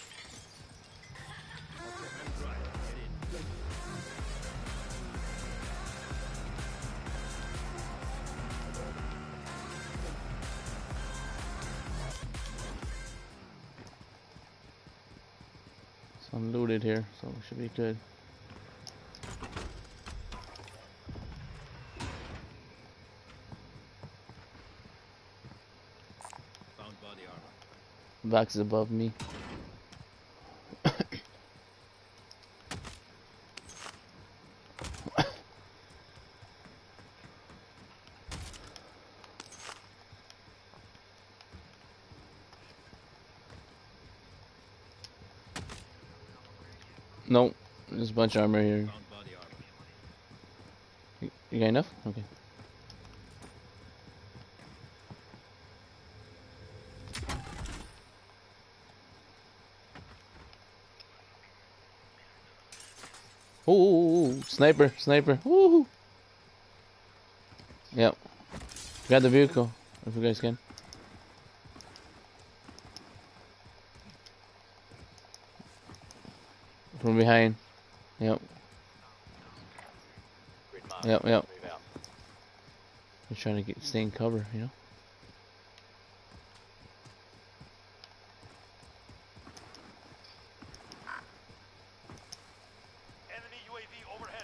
So I'm looted here, so we should be good. Found body armor. Box is above me. Nope, there's a bunch of armor here. Found body armor. You, you got enough? Okay. Ooh, sniper, sniper. Woohoo! Yep. Grab the vehicle if you guys can. From behind. Yep. Grid mark. Yep, yep. Move out. I'm trying to get stay in cover, you know. Enemy U A V overhead.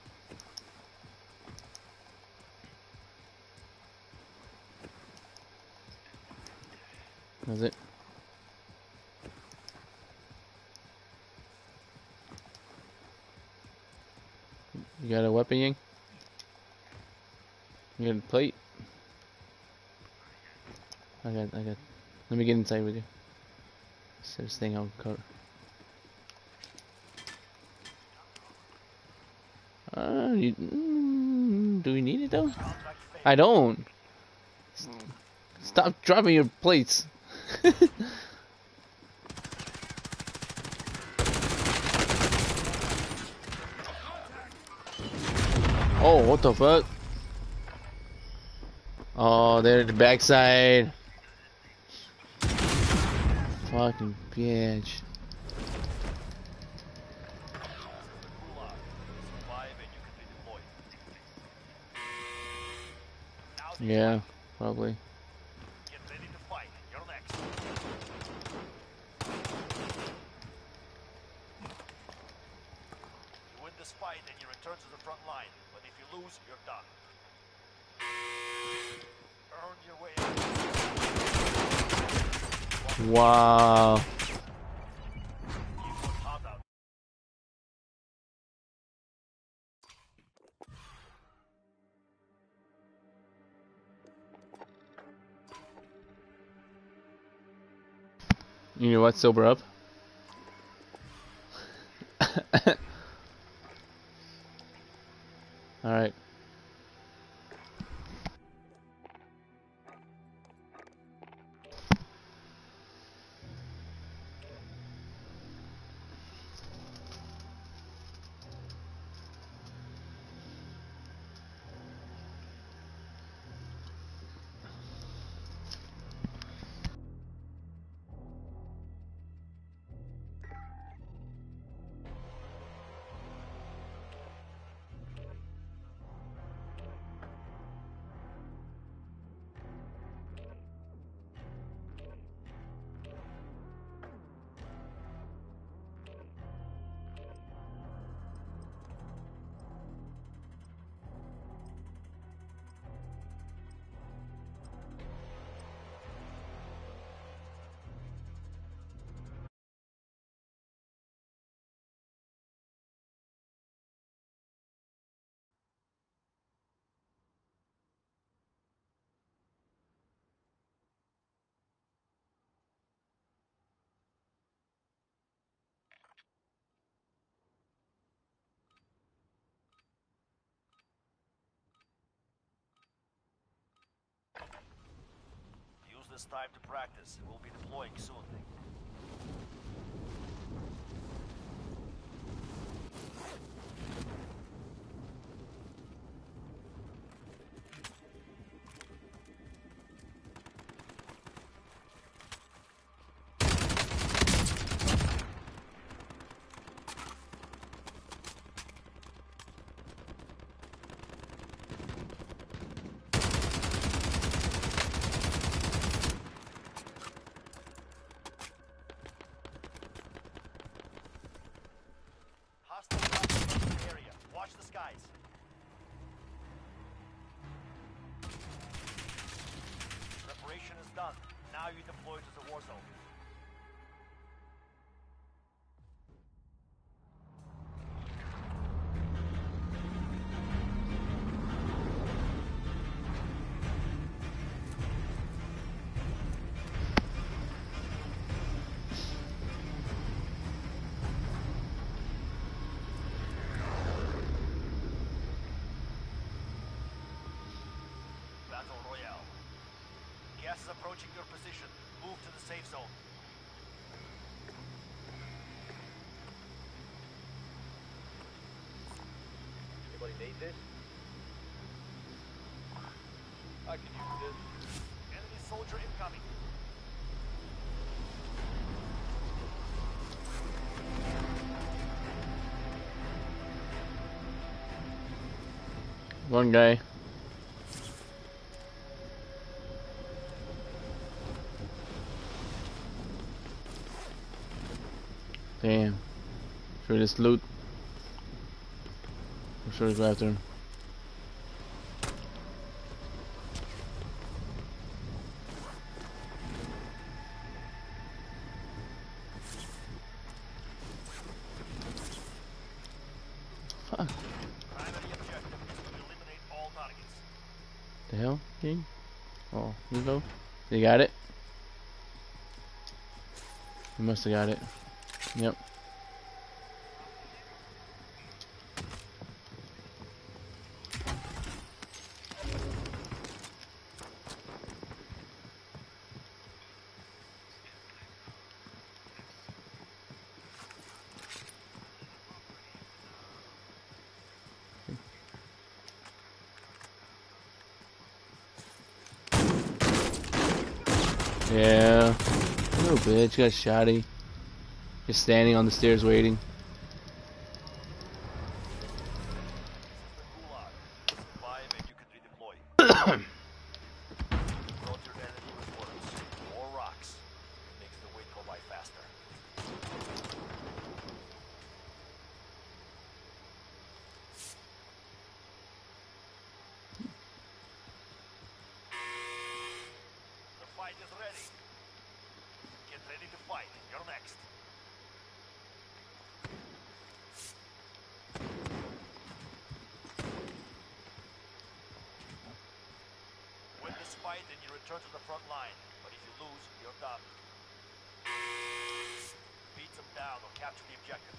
That's it. You got a weapon, Ying? You got a plate? I got, I got. Let me get inside with you. Set this thing on cover. Uh, you, mm, do we need it though? I don't. S- Stop dropping your plates. Oh, what the fuck? Oh, they're at the backside. Fucking bitch. Gulag. Survive and you can redeploy. Now the Yeah, probably. Get ready to fight. You're next. You win this fight and you return to the front line. But if you lose, you're done. Earn your way out. Wow. Keep your top out. You know what? Sober up. Alright. Use this time to practice. We'll be deploying soon. Hostile dropping into the area. Watch the skies. Preparation is done. Now you deploy to the war zone. Battle Royale. Gas is approaching your position. Move to the safe zone. Anybody need this? I can use this. Enemy soldier incoming. One guy. Damn. Should we just loot? I'm sure we go after him. Fuck. Primary objective is to eliminate all targets. The hell, King? Oh, you go. You got it? You must have got it. Yep. Yeah. Little bitch, got shotty. Just standing on the stairs waiting. Gulag. Survive and you can redeploy. Approach your enemy with words or rocks. Makes the wait go by faster. The fight is ready. Get ready to fight. You're next. Win this fight and you return to the front line. But if you lose, you're done. Beat them down or capture the objective.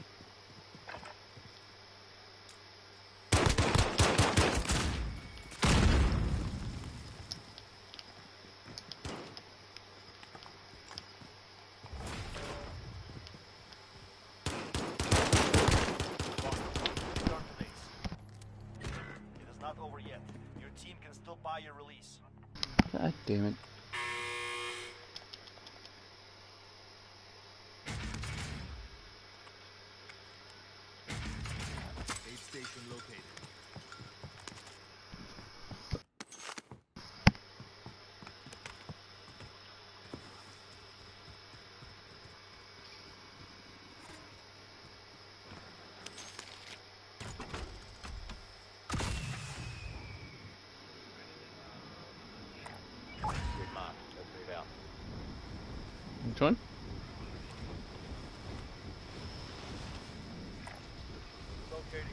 Return to base. It is not over yet. Your team can still buy your release. God damn it. Aid station located. Good mark. Let's move out. Which one? Locating.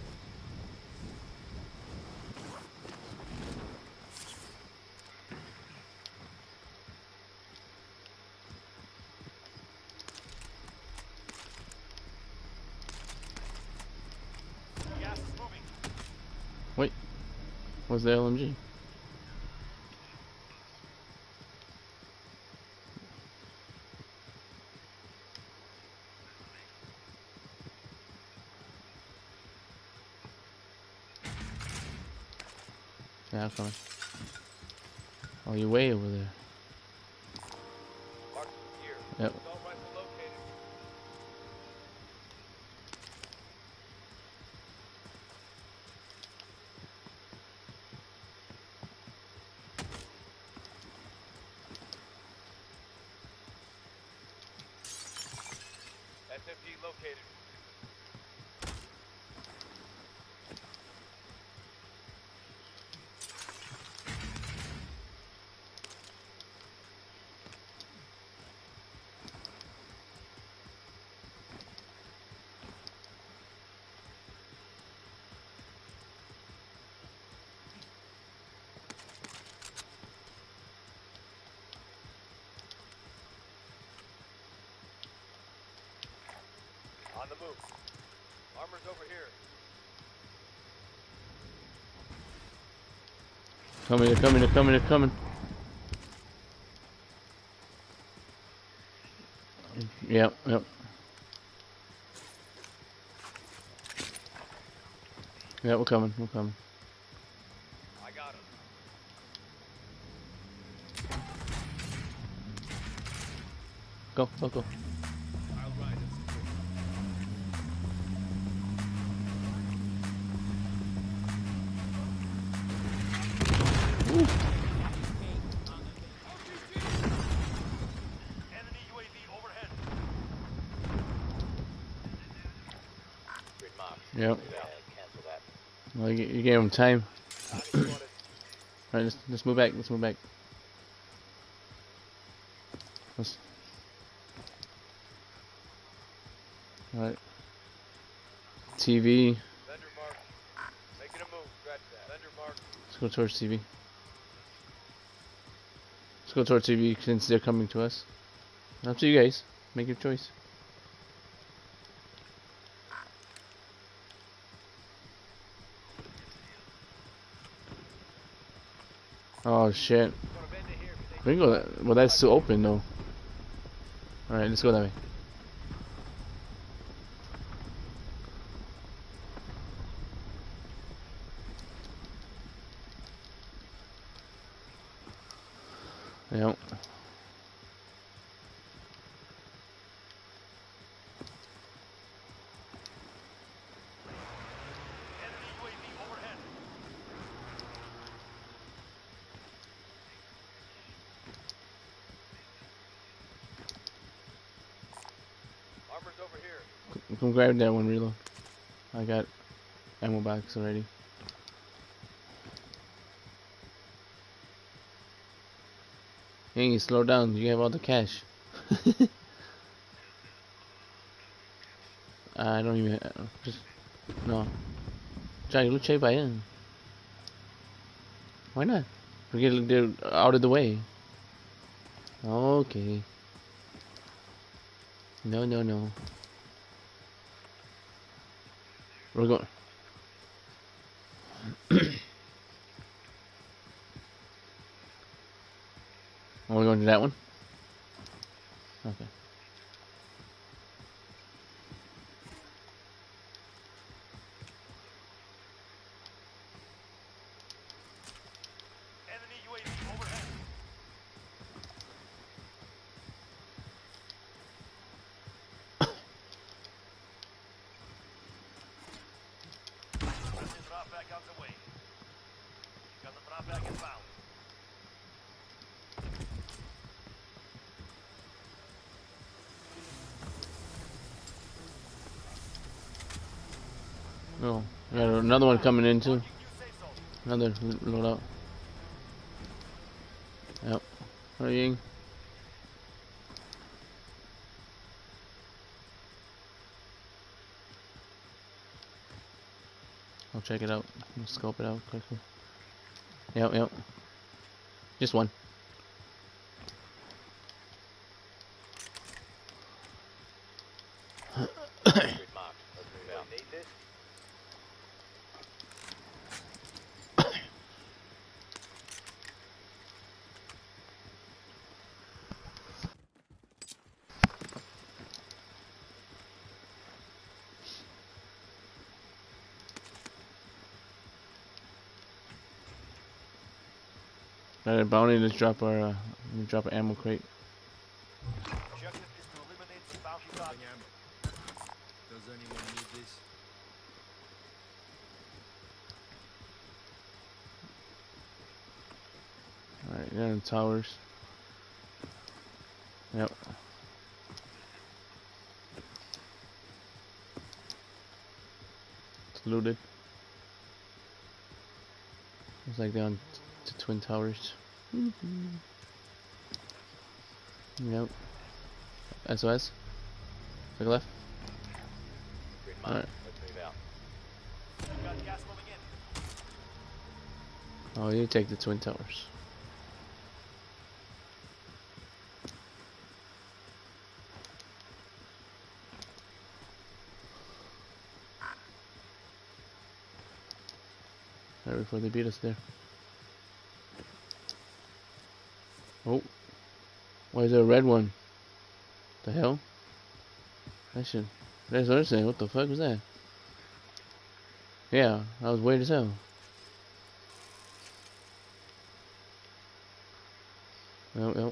Gas is moving. Wait. What's the L M G? Yeah, I'm coming. Oh, you're way over there. Mark here. Yep. Assault rifle located. S M G located. On the move. Armor's over here. Coming, they're coming, they're coming, they're coming. Yep, yep. Yeah, we're coming, we're coming. I got him. Go, go, go. I'll ride and support. Yep. Yeah, cancel that. Well, you, you gave him time. Alright, let's, let's move back. Let's move back. Let's. Alright. T V. Vendor mark. Making a move. Scratch that. Vendor mark. Let's go towards T V. Let's go towards T V since they're coming to us. Up to you guys. Make your choice. Oh shit. We can go that. Well, that's still open though. Alright, let's go that way. Yep. Enemy U A V overhead. Armor's over here. Come grab that one, reload. I got ammo box already. Hey, slow down. You have all the cash. I don't even. Uh, just no. Try lucha by in. Why not? We get they're out of the way. Okay. No, no, no. We're going. Are we going to that one? Okay. Enemy U A V overhead. Friendly drop back on the way. Got the drop back inbound. Oh, we got another one coming in too. You say so. Another load out. Yep. Hurrying. I'll check it out. I'll scope it out quickly. Yep, yep. Just one. Grid mark. Let's move out. Need this? Alright, bounty, let's drop our uh, let me drop an ammo crate. Objective is to eliminate the bounty target. Ammo. Does anyone need this? Alright, they're in towers. Yep. It's looted. Looks like they're on t- to Twin Towers. Yep. S O S. Take a left. Grid mark. Alright. Let's move out. Got gas moving in. Oh, you take the Twin Towers. Right before they beat us there. Oh. Why is there a red one? The hell? That shit. That's what I'm saying. What the fuck was that? Yeah, that was weird as hell. Yep, yep.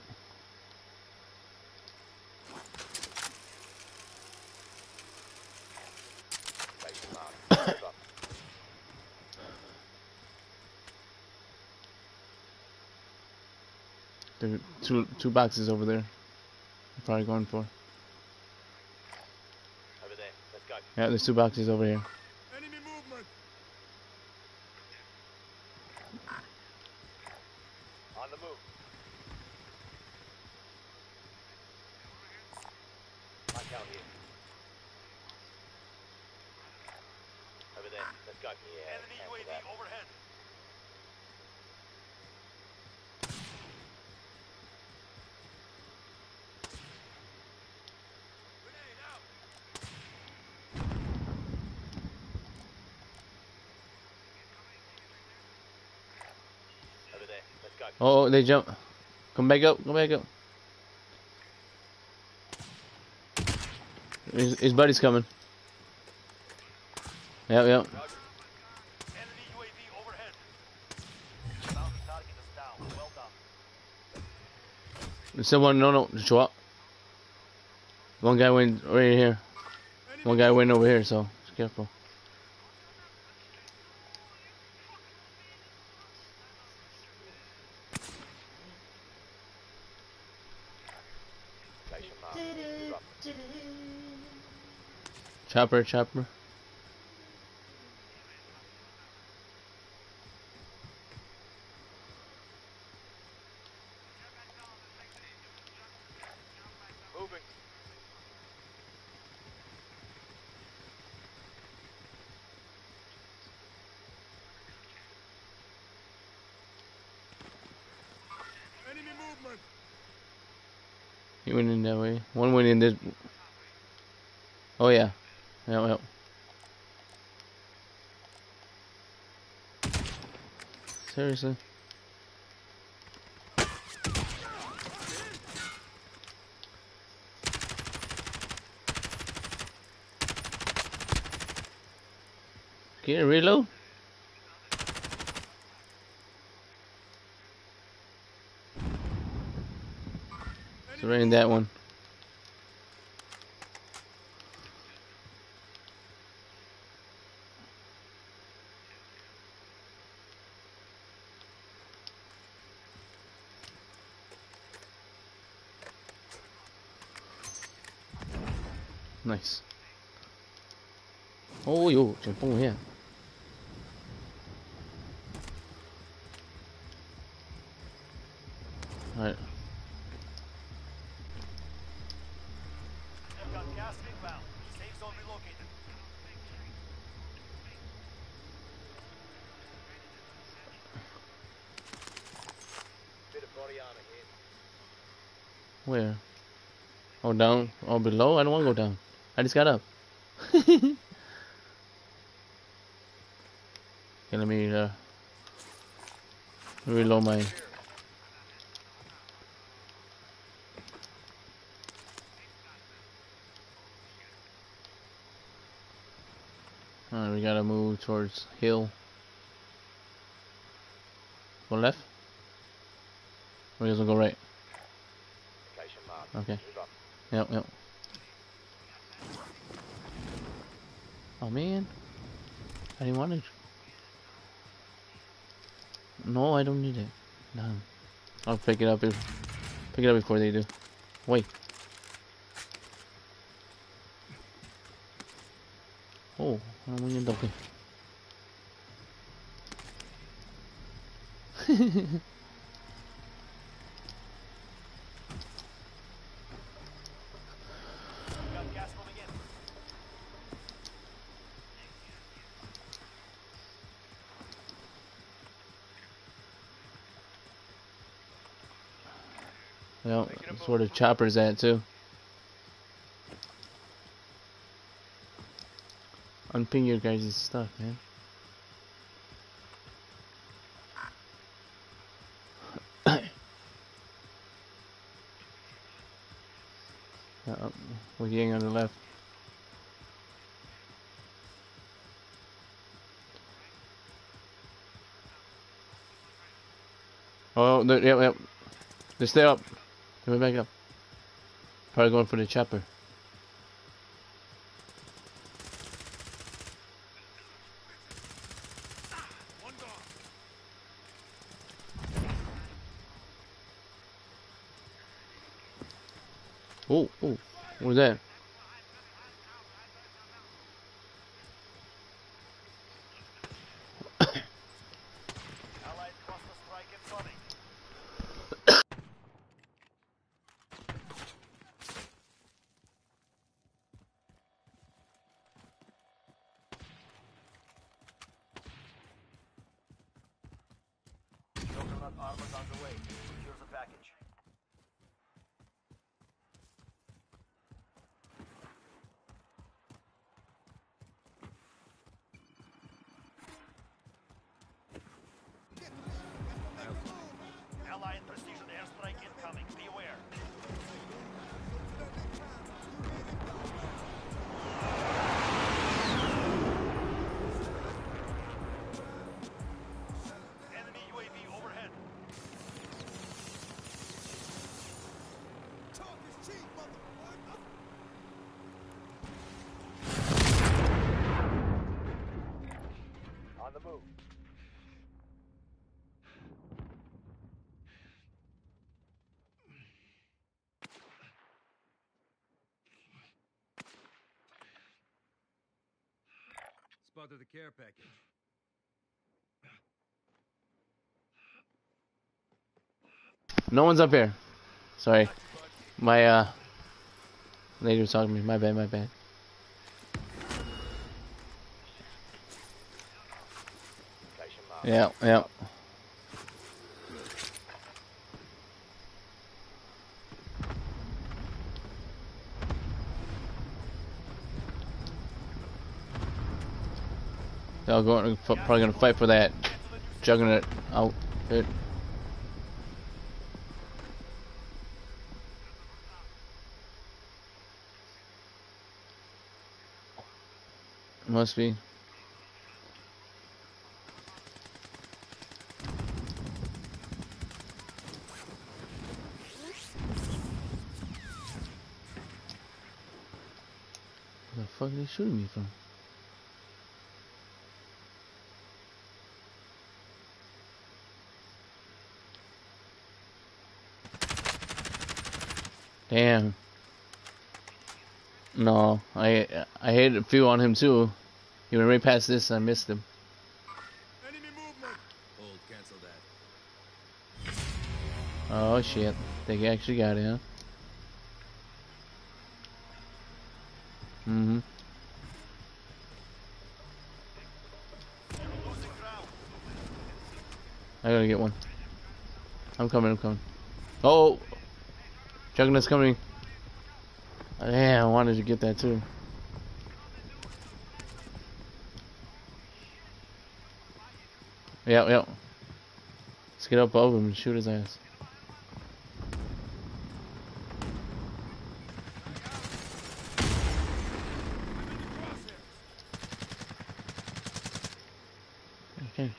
Station mark. Move up. There are two two boxes over there. I'm probably going for. Over there. Let's go. Yeah, there's two boxes over here. On the move. My count here. Over there. Let's go. Yeah. Enemy U A V overhead. Grenade out. Over there. Let's go. Oh, they jump. Come back up. Come back up. His, his buddy's coming. Yep, yep. Enemy U A V overhead. Bounty target is down. Well done. There's someone. No, no. Show up. One guy went right here. One guy went over here, so just careful. Location marked. Move up. Chopper, chopper. Moving. Enemy movement. He went in that way. One went in this. Oh yeah. Yep, yep. Seriously. Can you reload? So right in that one. Nice. Oh yo, 前锋here. Alright. I've got gas inbound. Safe zone relocated. Bit of body armor here. Where? Oh, down? Oh, below? I don't want to go down. I just got up. Okay, let me uh, reload my. Alright, we gotta move towards hill. Go left? Or you guys will go right? Location marked. Okay. Move up. Yep, yep. Oh man. I didn't want it. No, I don't need it. No. I'll pick it up if pick it up before they do. Wait. Oh, ano mo yun daw eh. Got gas moving in. Well, that's where the chopper's at too. Unping your guys' stuff, man. Uh, we're getting on the left. Oh, yep, yep. They stay up. Coming back up. Probably going for the chopper. One gone. Oh, oh, what was that? Allied cluster strike incoming. Armor's on the way. Secure the package. Allied precision airstrike incoming. Be aware. Enemy U A V overhead. On the move. Spotted the care package. No one's up here. Sorry. My, uh... lady was talking to me. My bad, my bad. Yeah, yeah. They're going, probably gonna fight for that juggernaut outfit. Must be. Where the fuck are they shooting me from? Damn. No, I I hit a few on him too. He went right past this. I missed him. Enemy movement. Hold, cancel that. Oh shit! They actually got it, huh? Mm-hmm. Losing ground. I gotta get one. I'm coming. I'm coming. Oh, Juggernaut's coming. Yeah, I wanted to get that too. Yep, yep. Let's get up over him and shoot his ass. Okay.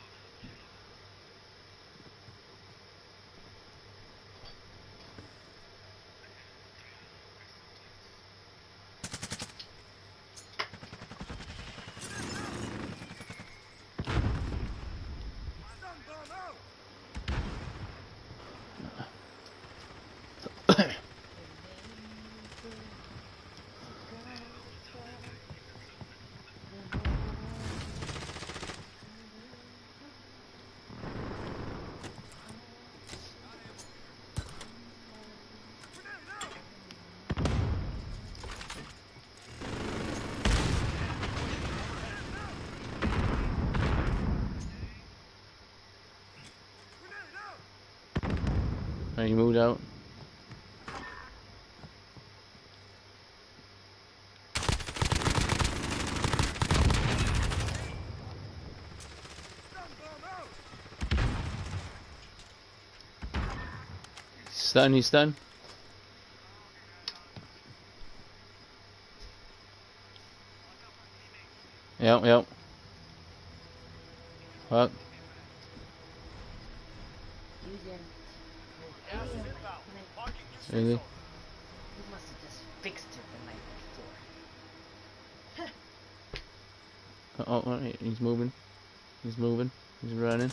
Oh, you moved out. Stun, he's stun. Yep, yep. Fuck. Gas is inbound. Marking new safe Really? zone. You must have just fixed it the night before. Oh, oh, he's moving. He's moving. He's running.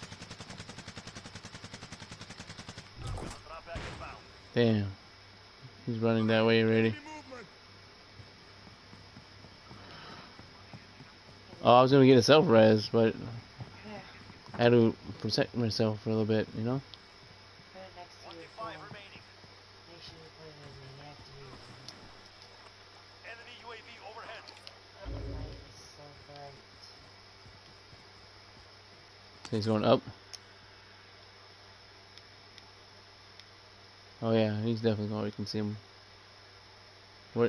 Drop back inbound. Damn. He's running that way already. Enemy movement. Oh, I was gonna get a self-res, but I had to protect myself for a little bit, you know? Put it next to your twenty-five phone. remaining. Make sure you put it in the activate. Enemy U A V overhead. The light is so bright. So he's going up. Oh yeah, he's definitely gonna. We can see him. What?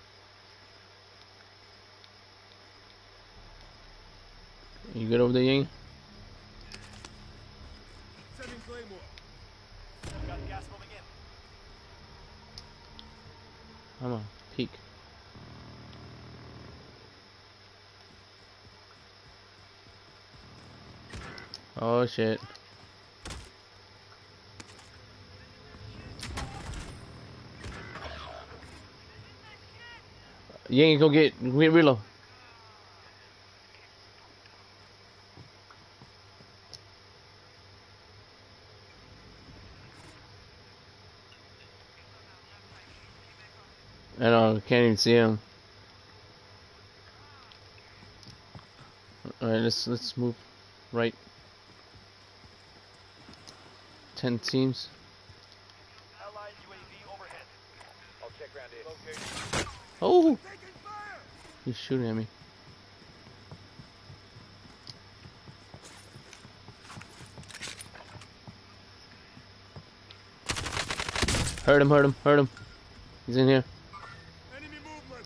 You good over there, Ying? Sending Claymore. Got gas moving in. Come on, peek. Oh shit. Ying, go get, go get reload. I don't, can't even see him. Alright, let's let's move right. Ten teams. Allied U A V overhead. I'll check around it. Location. Oh! He's shooting at me. Hurt him, hurt him, hurt him. He's in here. Enemy movement.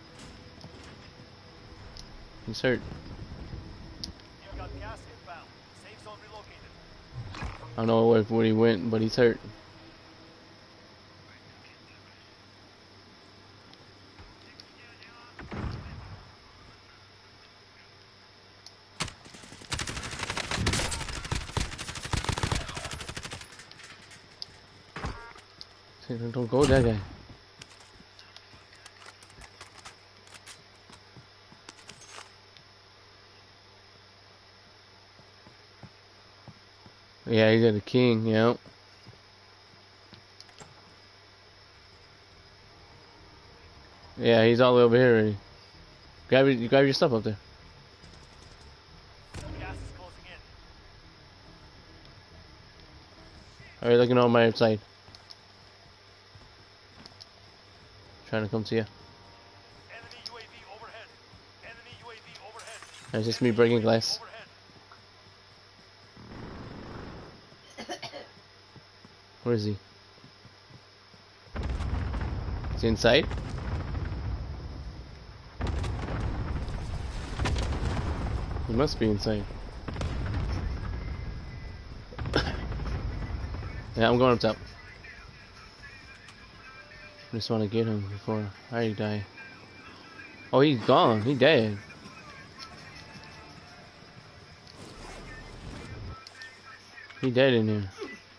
He's hurt. You've got gas inbound. Safe zone relocated. I don't know where, where he went, but he's hurt. Don't go that guy. Yeah, he's at the king, yeah. Yeah, he's all the way over here already. Grab your, grab your stuff up there. Gas is closing in. Alright, looking on my side. Trying to come to you. Enemy U A V overhead. Enemy U A V overhead. That's just me breaking glass. Overhead. Where is he? Is he inside? He must be inside. Yeah, I'm going up top. I just want to get him before I die. Oh, he's gone. He dead. He dead in here.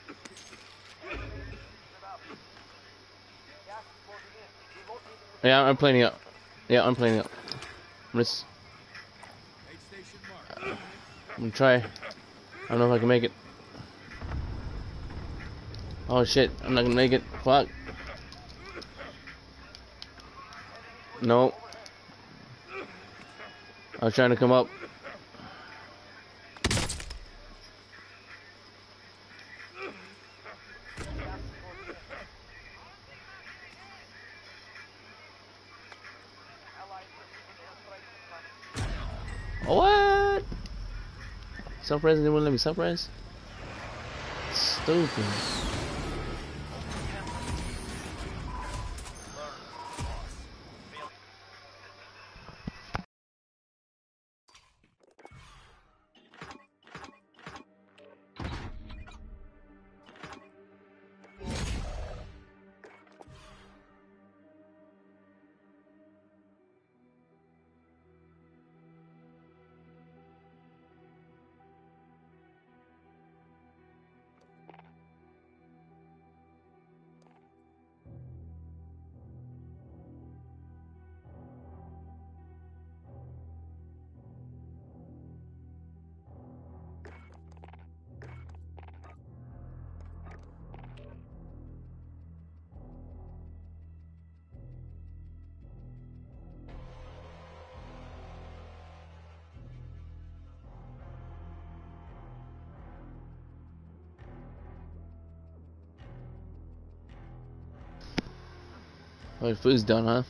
Yeah, I'm playing up. Yeah, I'm playing up. I'm just. Aid station marked. I'm gonna try. I don't know if I can make it. Oh shit, I'm not gonna make it. Fuck. No. I was trying to come up. What? Self-res didn't want to let me self-res? Stupid. Oh, your food's done, huh?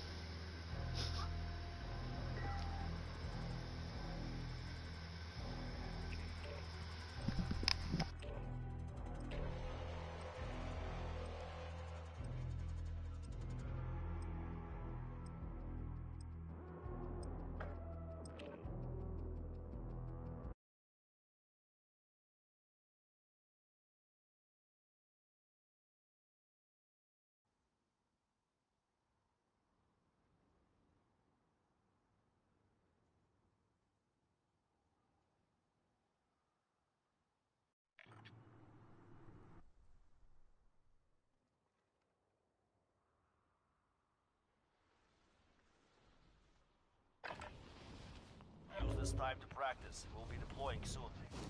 us time to practice. We'll be deploying soon.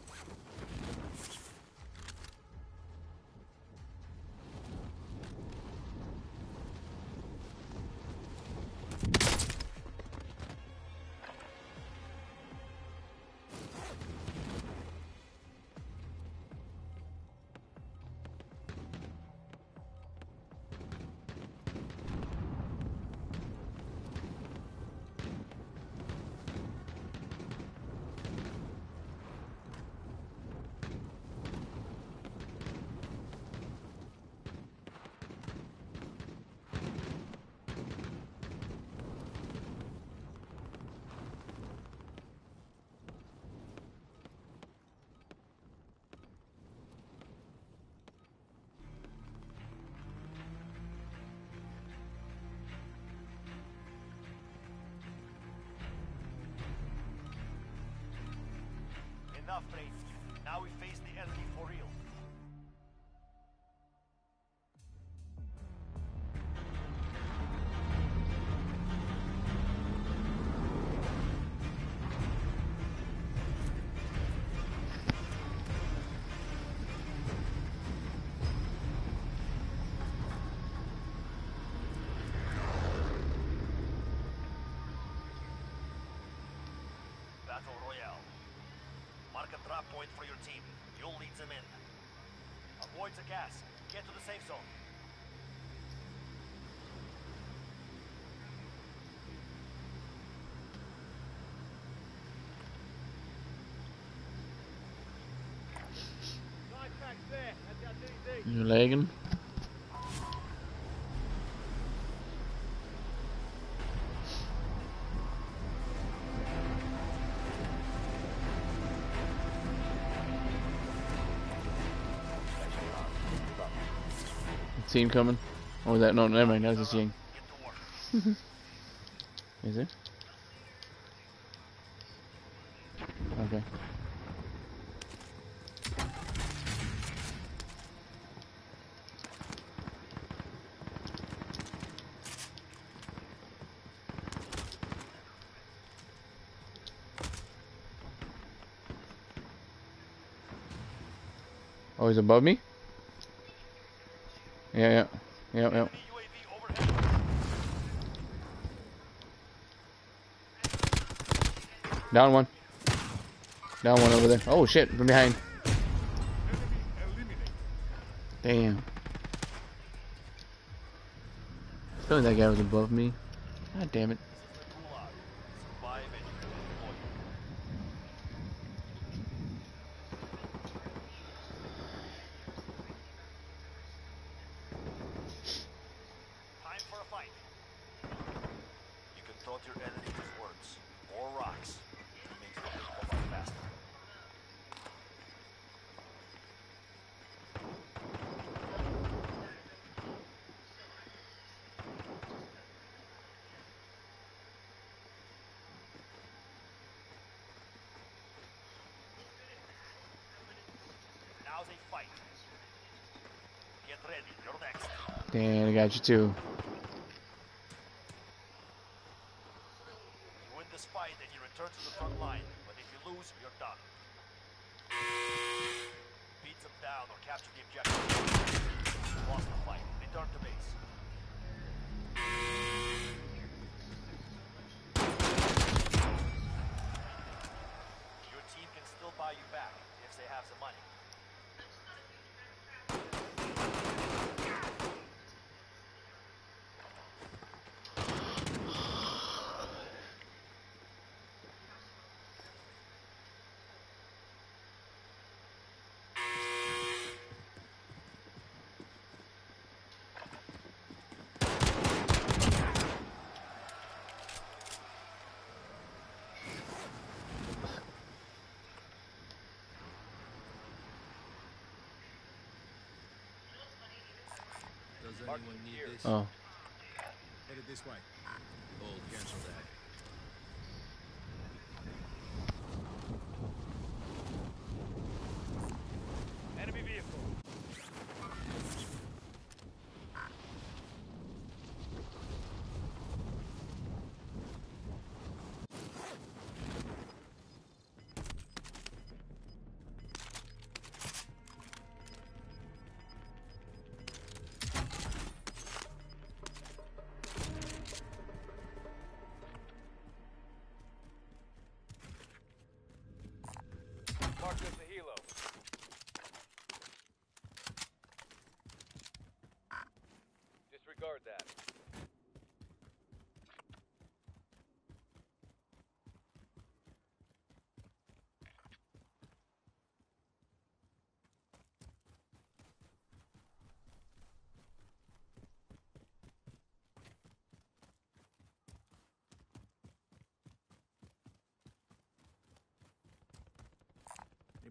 Enough, Brady. Now we face the enemy for real. Battle Royale. Mark a drop point for your team. You'll lead them in. Avoid the gas. Get to the safe zone. You lagging? Team coming? Or is that no? Never mind. That's just Ying. Is it? Okay. Oh, he's above me? Yeah, yeah. Yeah, yeah. Down one. Down one over there. Oh shit, from behind. Damn. I feel like that guy was above me. God damn it. Now's a fight. Get ready, you're next. Damn, I got you too. You win this fight and you return to the front line, but if you lose, you're done. Beat them down or capture the objective. You lost the fight. Return to base. Your team can still buy you back if they have the money. Does anyone need this? Oh. Headed this way. All cancel that. Enemy vehicle.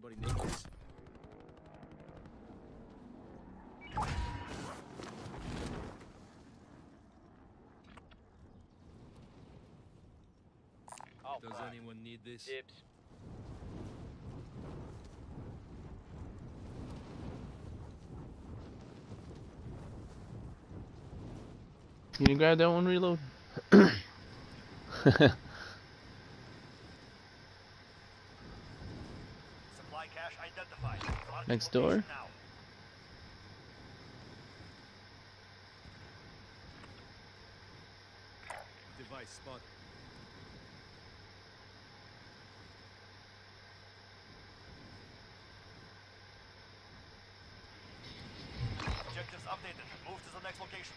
Somebody need this. All Does right. anyone need this? Dibs. Can you grab that one, reload? Supply cache identified. Marking Next location door. now. Device spot. Objectives updated. Move to the next location.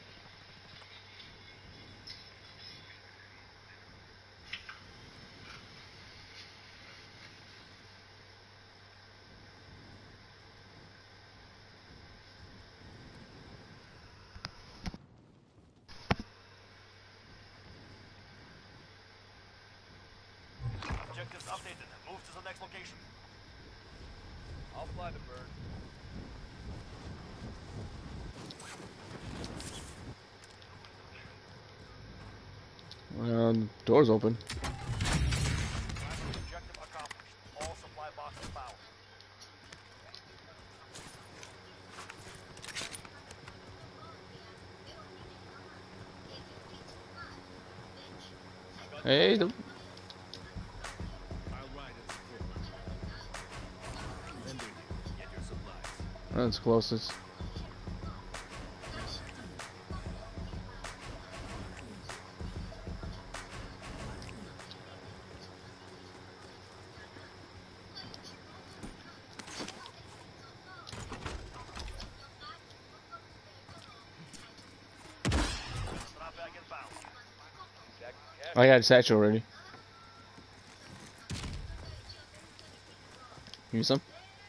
Objectives updated. Move to the next location. I'll fly the bird. Well, the door's open. Primary objective accomplished. All supply boxes found. Hey, the, I'll ride and support. Vendor, get your supplies. that's closest. Drop bag inbound. Jack cash. I got a satchel already. Use some?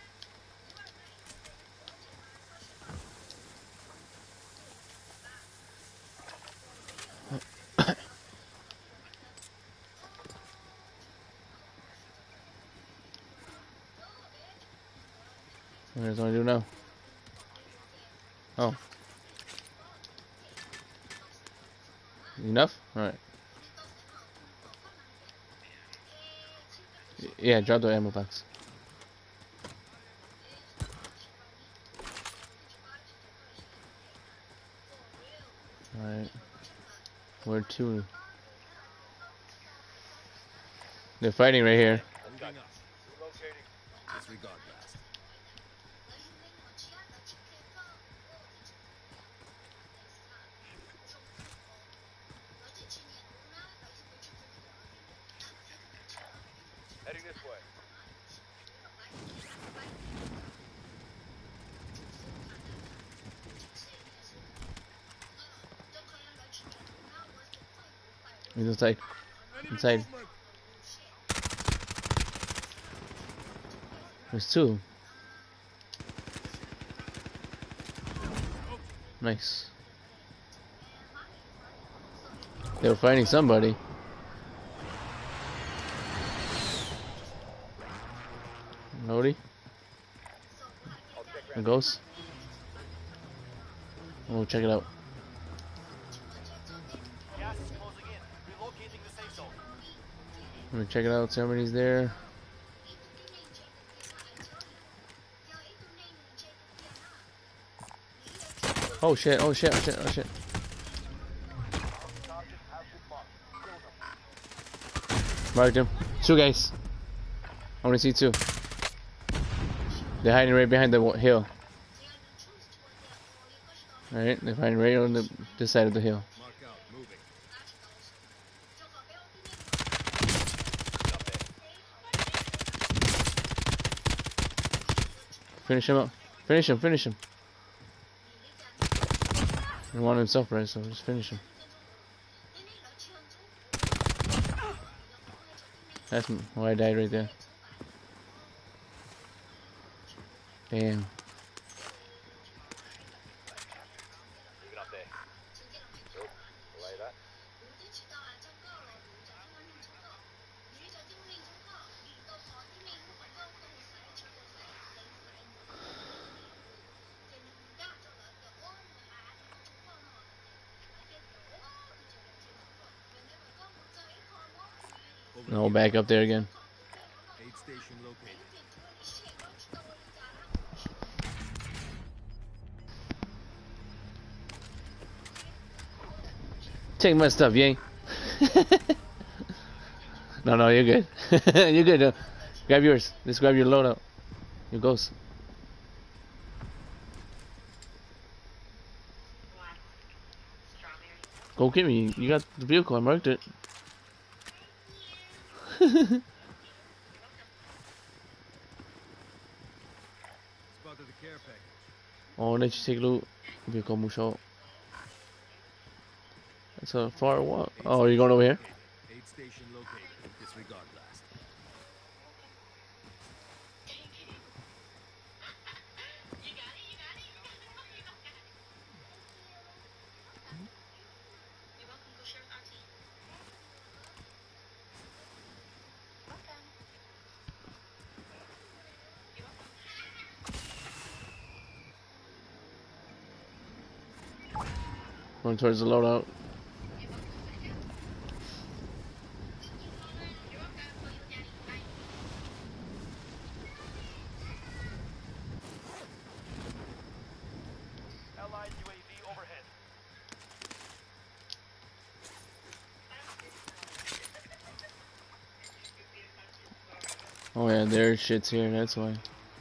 Here's what I do now. Oh. Enough? Alright. Y- Yeah, drop the ammo box. Alright. Where to? They're fighting right here. Moving up. Relocating. Disregard blast. Heading this way. He's inside. Inside. There's two. Nice. They were fighting somebody. Nobody? A ghost? We'll check it out. Gas is closing in. Relocating the safe zone. Let me check it out. Somebody's there. Oh shit, oh shit, oh shit, oh shit. Marked him. Two guys. I want to see two. They're hiding right behind the wa- hill. Alright, they're hiding right on the this side of the hill. Mark out. Moving. Finish him up. Finish him, finish him. He wanted himself right, so just finish him. That's m- why I died right there. Damn. Leave it up there. Nope. Delay that. No, back up there again. Aid station located. Take my stuff, yay. No, no, you're good. You're good. Uh, grab yours. Just grab your loadout. Your ghost. Go get me. You got the vehicle. I marked it. Spotted the care package. Oh, let you take loot. Vehicle mucho. That's a far walk. Oh, you're going over here? Aid station located. Disregard blast. Going towards the loadout. Allied U A V overhead. Oh yeah, there's shit's here, that's why.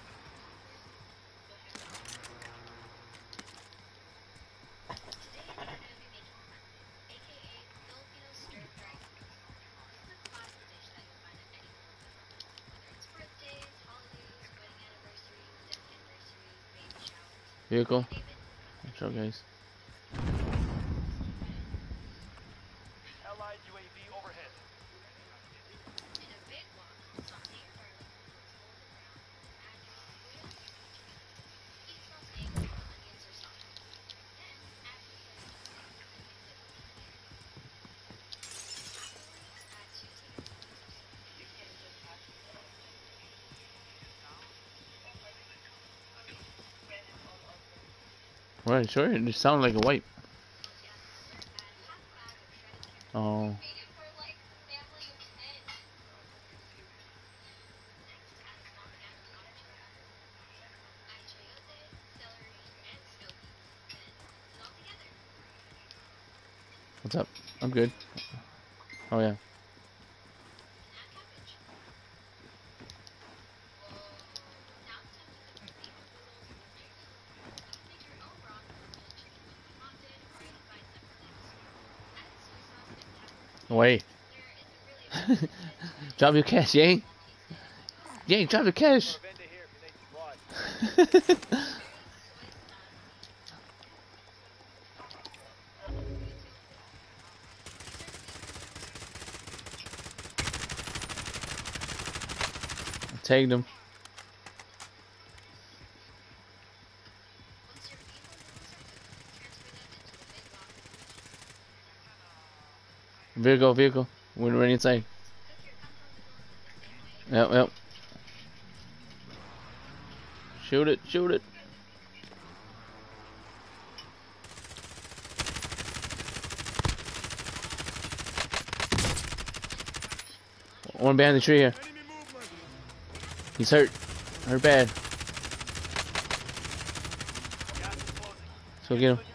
Vehicle. Watch out, guys. Allied U A V overhead. Right, sure. It just sounded like a wipe. Oh. What's up? I'm good. Oh yeah. Wait. Drop your cash, Yang. Yang, drop your cash. Tagged him. Vehicle, vehicle. We're right inside. Yep, yep. Shoot it, shoot it. One behind the tree here. He's hurt. Hurt bad. Let's go get him.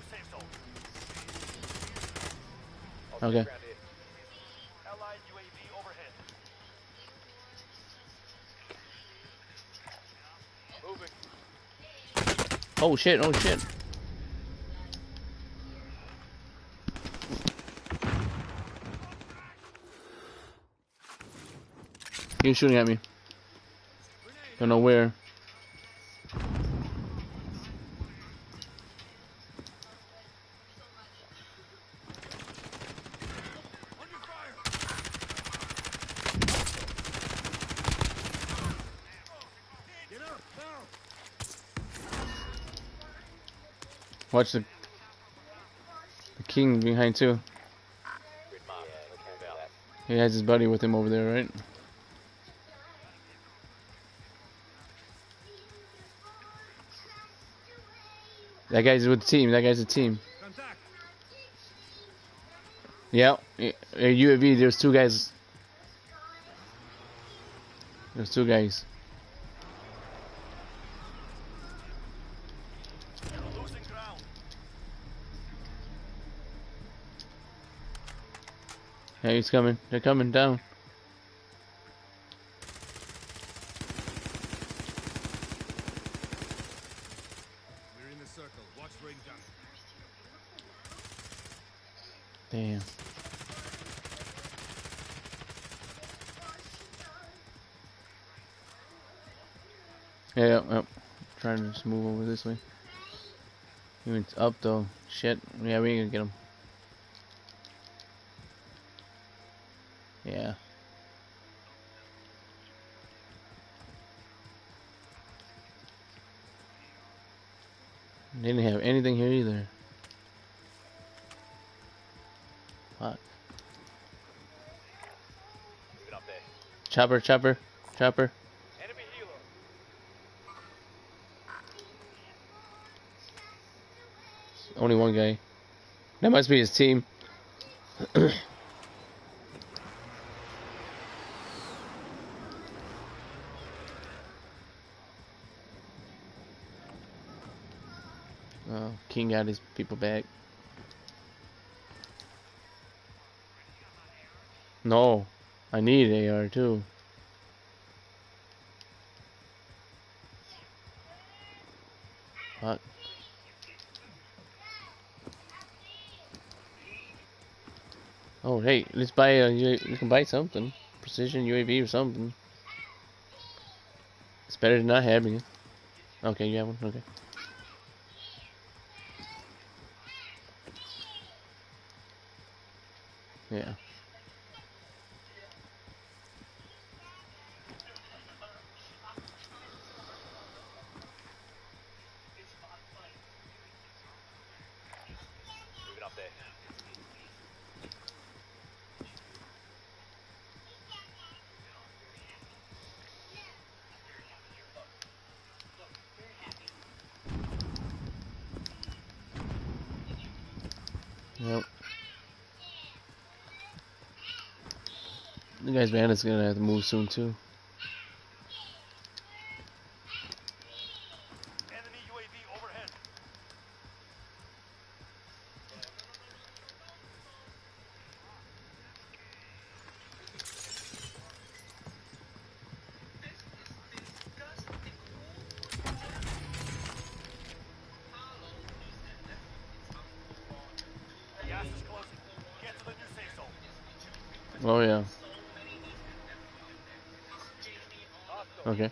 Okay. Allied U A V overhead. Moving. Oh shit, oh shit. He was shooting at me. Don't know where. Watch the the king behind too. He has his buddy with him over there, right? That guy's with the team. That guy's a team. Yeah, a U A V. There's two guys. There's two guys. You're losing ground. Yeah, he's coming. They're coming down. We're in the circle. Watch for incoming. Damn. Yeah, yep, yep. Trying to just move over this way. He went up though. Shit. Yeah, we ain't gonna get him. Yeah. They didn't have anything here either. Fuck. Get up there. Chopper, chopper, chopper. Enemy helo. Only one guy. That must be his team. Oh, King got his people back. No, I need A R too. Fuck. Oh, hey, let's buy a. You can buy something. Precision U A V or something. It's better than not having it. Okay, you have one. Okay. Yeah. Move it up there. Yep. The guy's bandit's gonna have to move soon too. Enemy U A V overhead. Gas is closing. Get to the new safe zone. Oh yeah. Okay.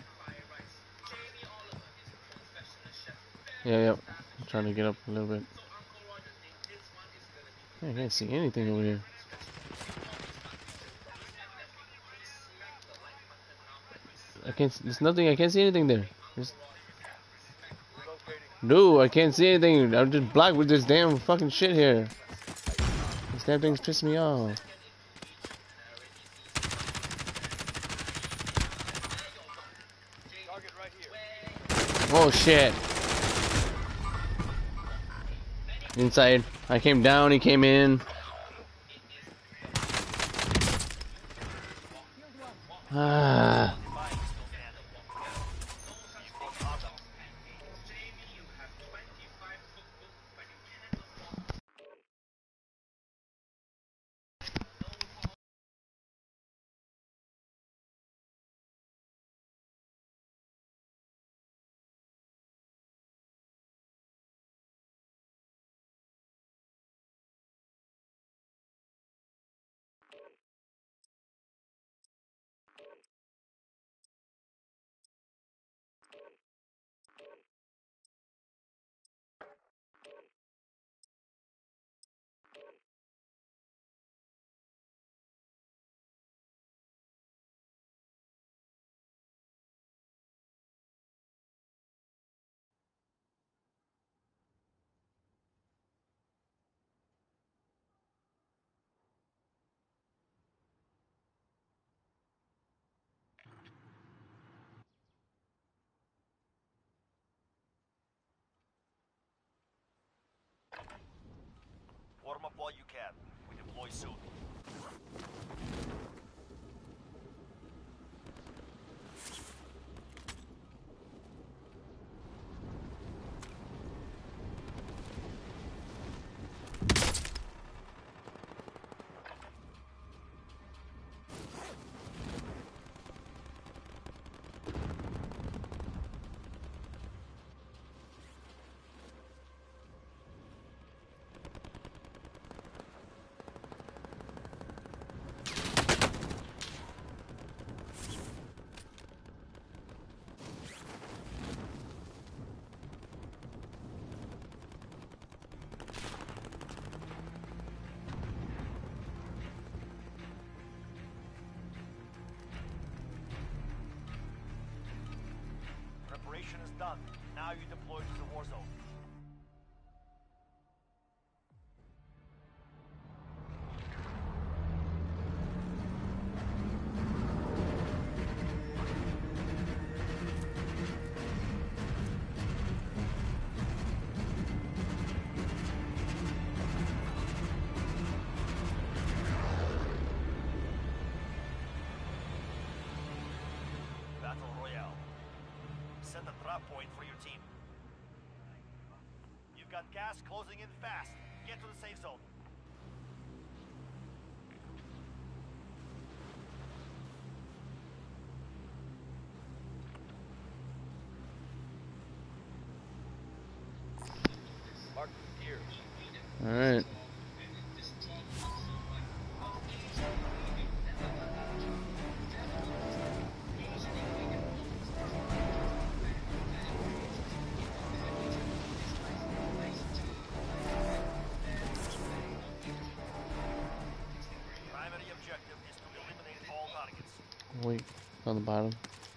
Yeah, yep. I'm trying to get up a little bit. I can't see anything over here. I can't. There's nothing. I can't see anything there. There's, no, I can't see anything. I'm just blocked with this damn fucking shit here. This damn thing's pissing me off. Target right here. Oh shit. Inside. I came down, he came in. Ah. Warm up while you can. We deploy soon. mission is done. Now you deploy to the war zone. Battle Royale. Set a drop point for your team. You've got gas closing in fast. Get to the safe zone. Mark the gears. Alright. Primary objective is to eliminate all targets. Wait, on the bottom.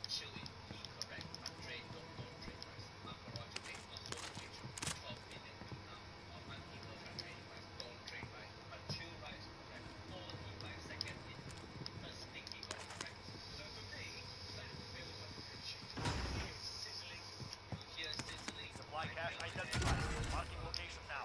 Supply cache identified. Marking location now.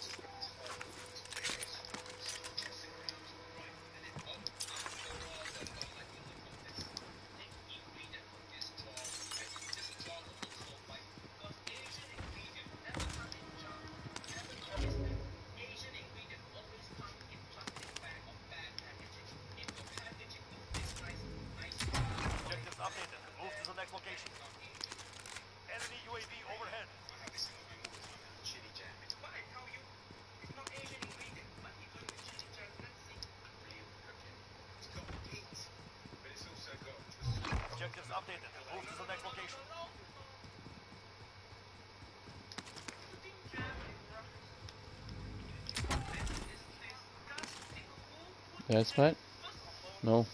Objectives updated. Move to the next location. Enemy U A V overhead. Objectives updated. Move to the next location. That spot? No.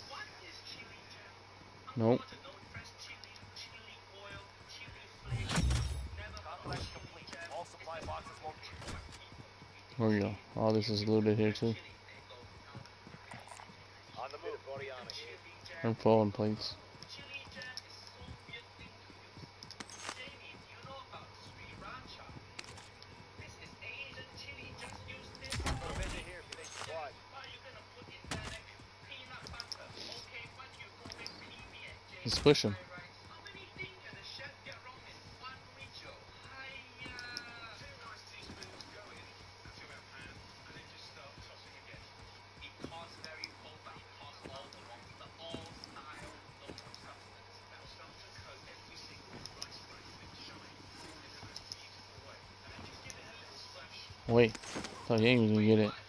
Nope. Contract complete. All supply boxes located. There we go. All this is looted here too. On the move. Boreana here. I'm falling plates. Put a vendor here if you need supplies. Let's push him. Wait, thought Yang was gonna get it.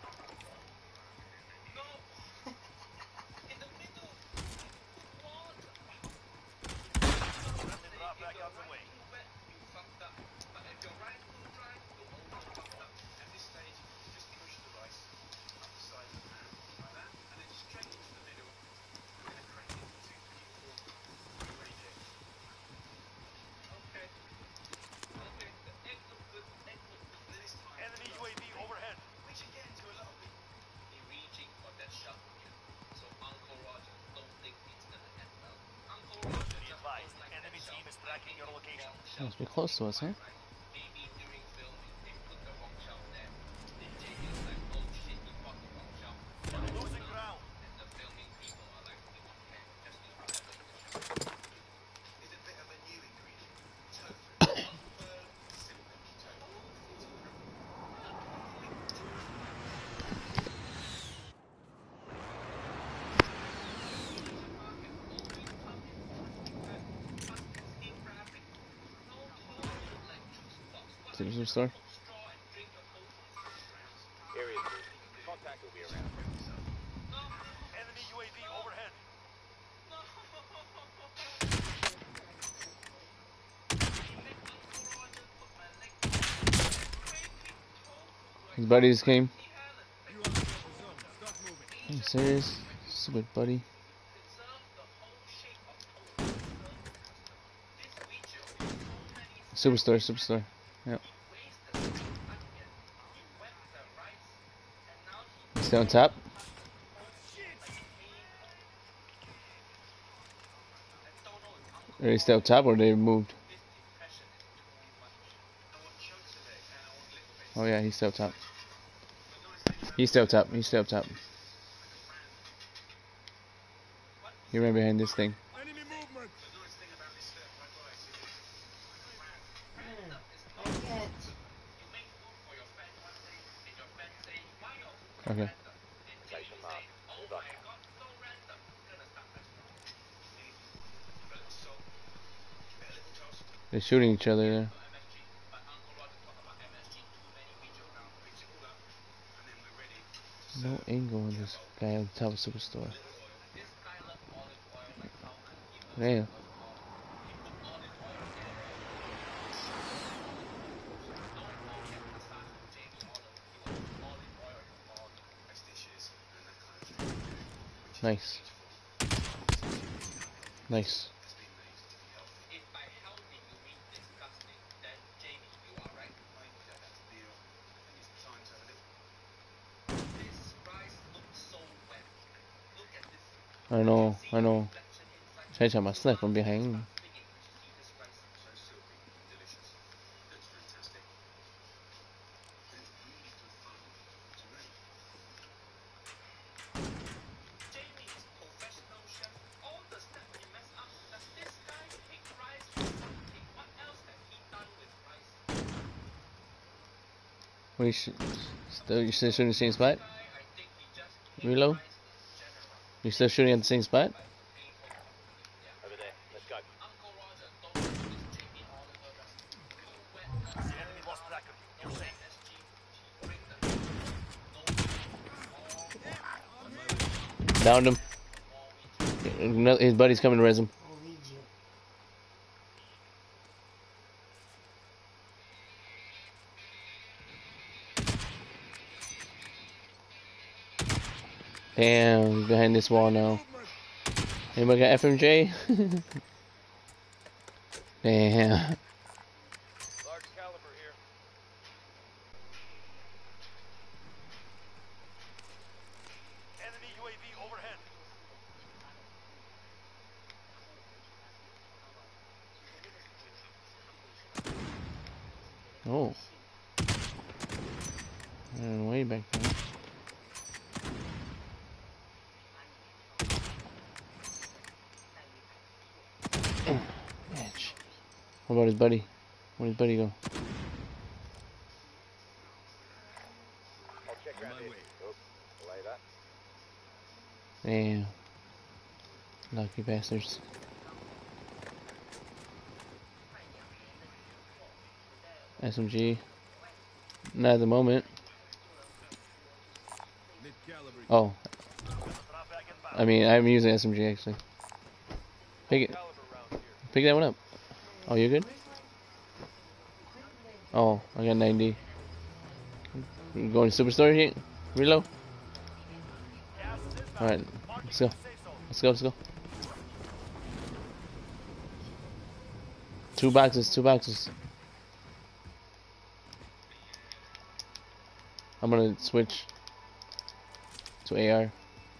Friendly drop back out the way. Enemy U A V overhead. Be advised, enemy team is tracking your location. Must be close to us, huh? Losing ground. Citizen Star. Area three. Contact will be around. Enemy U A V overhead. His buddies came. You are in the zone. Stop moving. Are you serious? Stupid buddy. Superstore, superstore. Yep. Stay on top. Are they still up top or they moved? Oh yeah, he's still up top. He's still up top. He's still up top. He ran behind this thing. Enemy movement. Okay. They're shooting each other there. No angle on this guy on top of Superstore. Damn. Nice. Nice. I know, I know. Try to my snipe from behind. What you sh still you still shooting the same spot? Reload? You still shooting at the same spot? Over there. Let's go. The enemy lost track of you. You're safe. Downed him. Another- His buddy's coming to res him. I'll lead you. Damn, he's behind this wall now. Anybody got F M J? Damn. Large caliber here. Enemy U A V overhead. Oh. Ran way back there. Bitch. What about his buddy? Where'd his buddy go? I'll check On around my here. way. Oh, delay that. Damn. Lucky bastards. S M G. Not at the moment. Mid caliber. Oh, Drop back inbound. I mean, I'm using S M G actually. Pick it. Caliber round here. Pick that one up. Oh, you're good? Oh, I got ninety. You going to Superstore here? Reload? Gas is inbound. Alright, Marking let's go. the safe zone. Let's go, let's go. Two boxes, two boxes. I'm gonna switch to A R.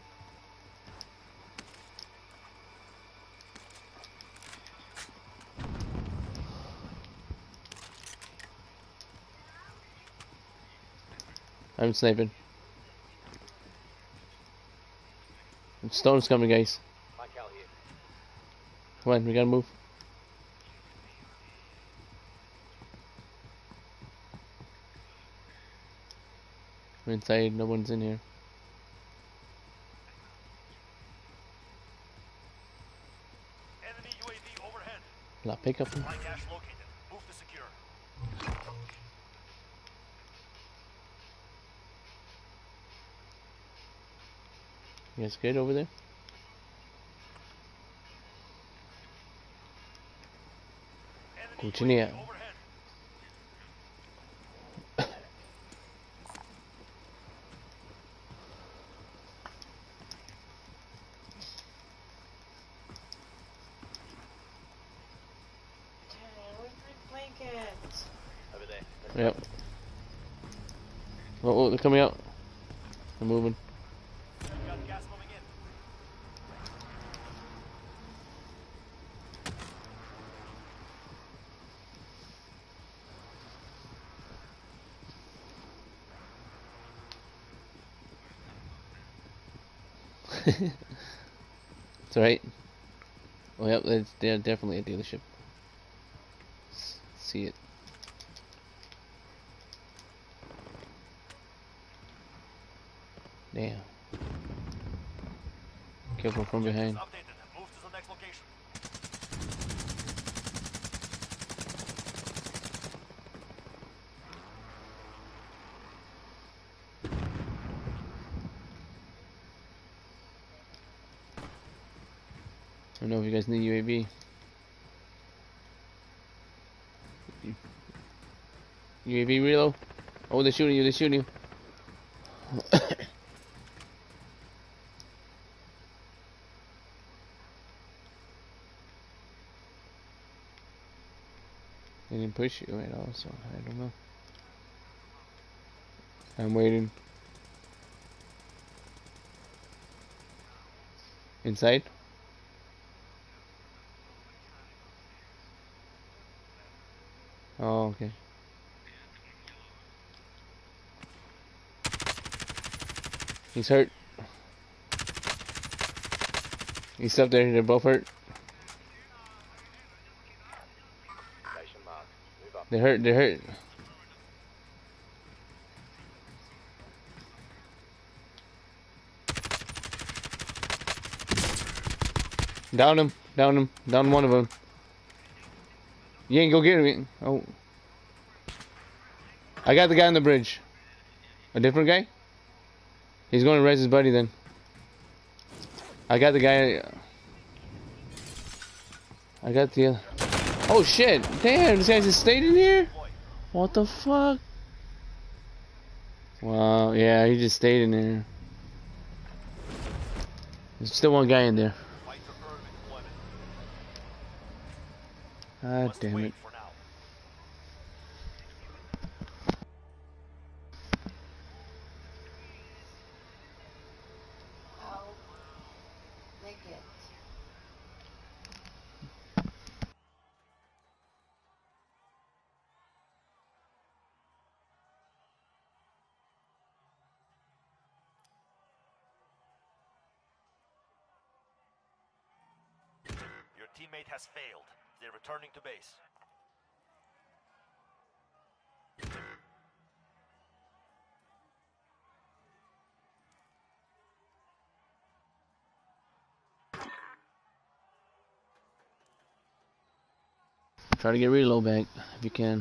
I'm sniping. Stone's coming, guys. My cal here. Come on, we gotta move. We're inside, no one's in here. Enemy U A V overhead. La pick up. My cache located. Move to secure. You guys good over there? Enemy Continue. U A V overhead. Where's my blanket? Yep. Oh, oh, they're coming out. They're moving. We've got gas moving in. It's alright. Well, yep, it's, they're definitely a dealership. S- see it. Damn. Careful from behind. Updated. Move to the next location. I don't know if you guys need U A V. U A V reload. Oh, they're shooting you, they're shooting you. They didn't push you at all, so I don't know. I'm waiting. Inside? Oh, okay. He's hurt. He's up there, they're both hurt. Station mark. Move up. They're hurt, they're hurt. Down him, down him, down one of them. You ain't go get him. Oh. I got the guy on the bridge. A different guy? He's going to res his buddy then. I got the guy. I got the other. Oh shit! Damn, this guy just stayed in here? What the fuck? Wow, yeah, he just stayed in there. There's still one guy in there. Fight for early deployment. God damn it. Wait for now. I'll make it. Your teammate has failed. They're returning to base. Try to get reload back if you can.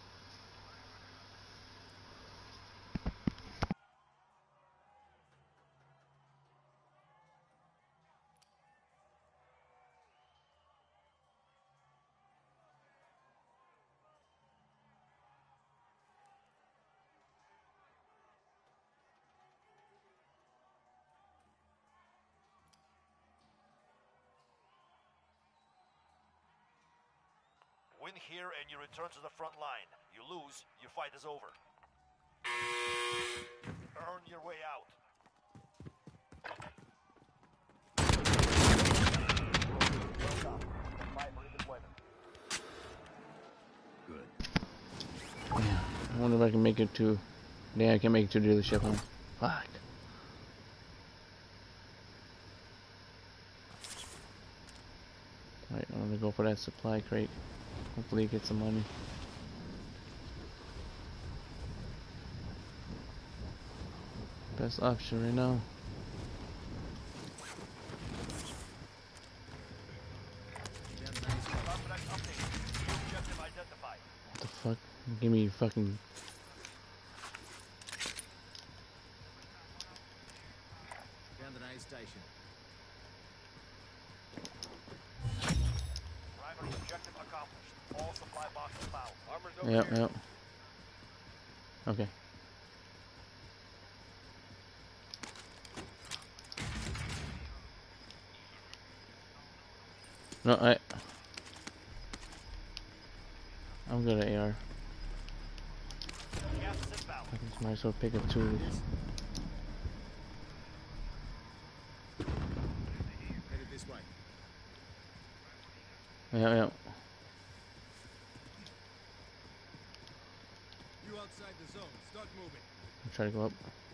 Win here and you return to the front line. You lose, your fight is over. Earn your way out. I wonder if I can make it to. Yeah, I can make it to the dealership. Huh? Fuck. Alright, I'm gonna go for that supply crate. Hopefully get some money. Best option right now. Contract update. New objective identified. What the fuck? Give me fucking. Found an aid station. Primary objective accomplished. All supply boxes found. Armor's over Yep, here. yep. Okay. No, I. I'm good at A R. I just might as well pick up two of these. Headed this way. Yeah, yeah. You outside the zone. Start moving. I'll try to go up.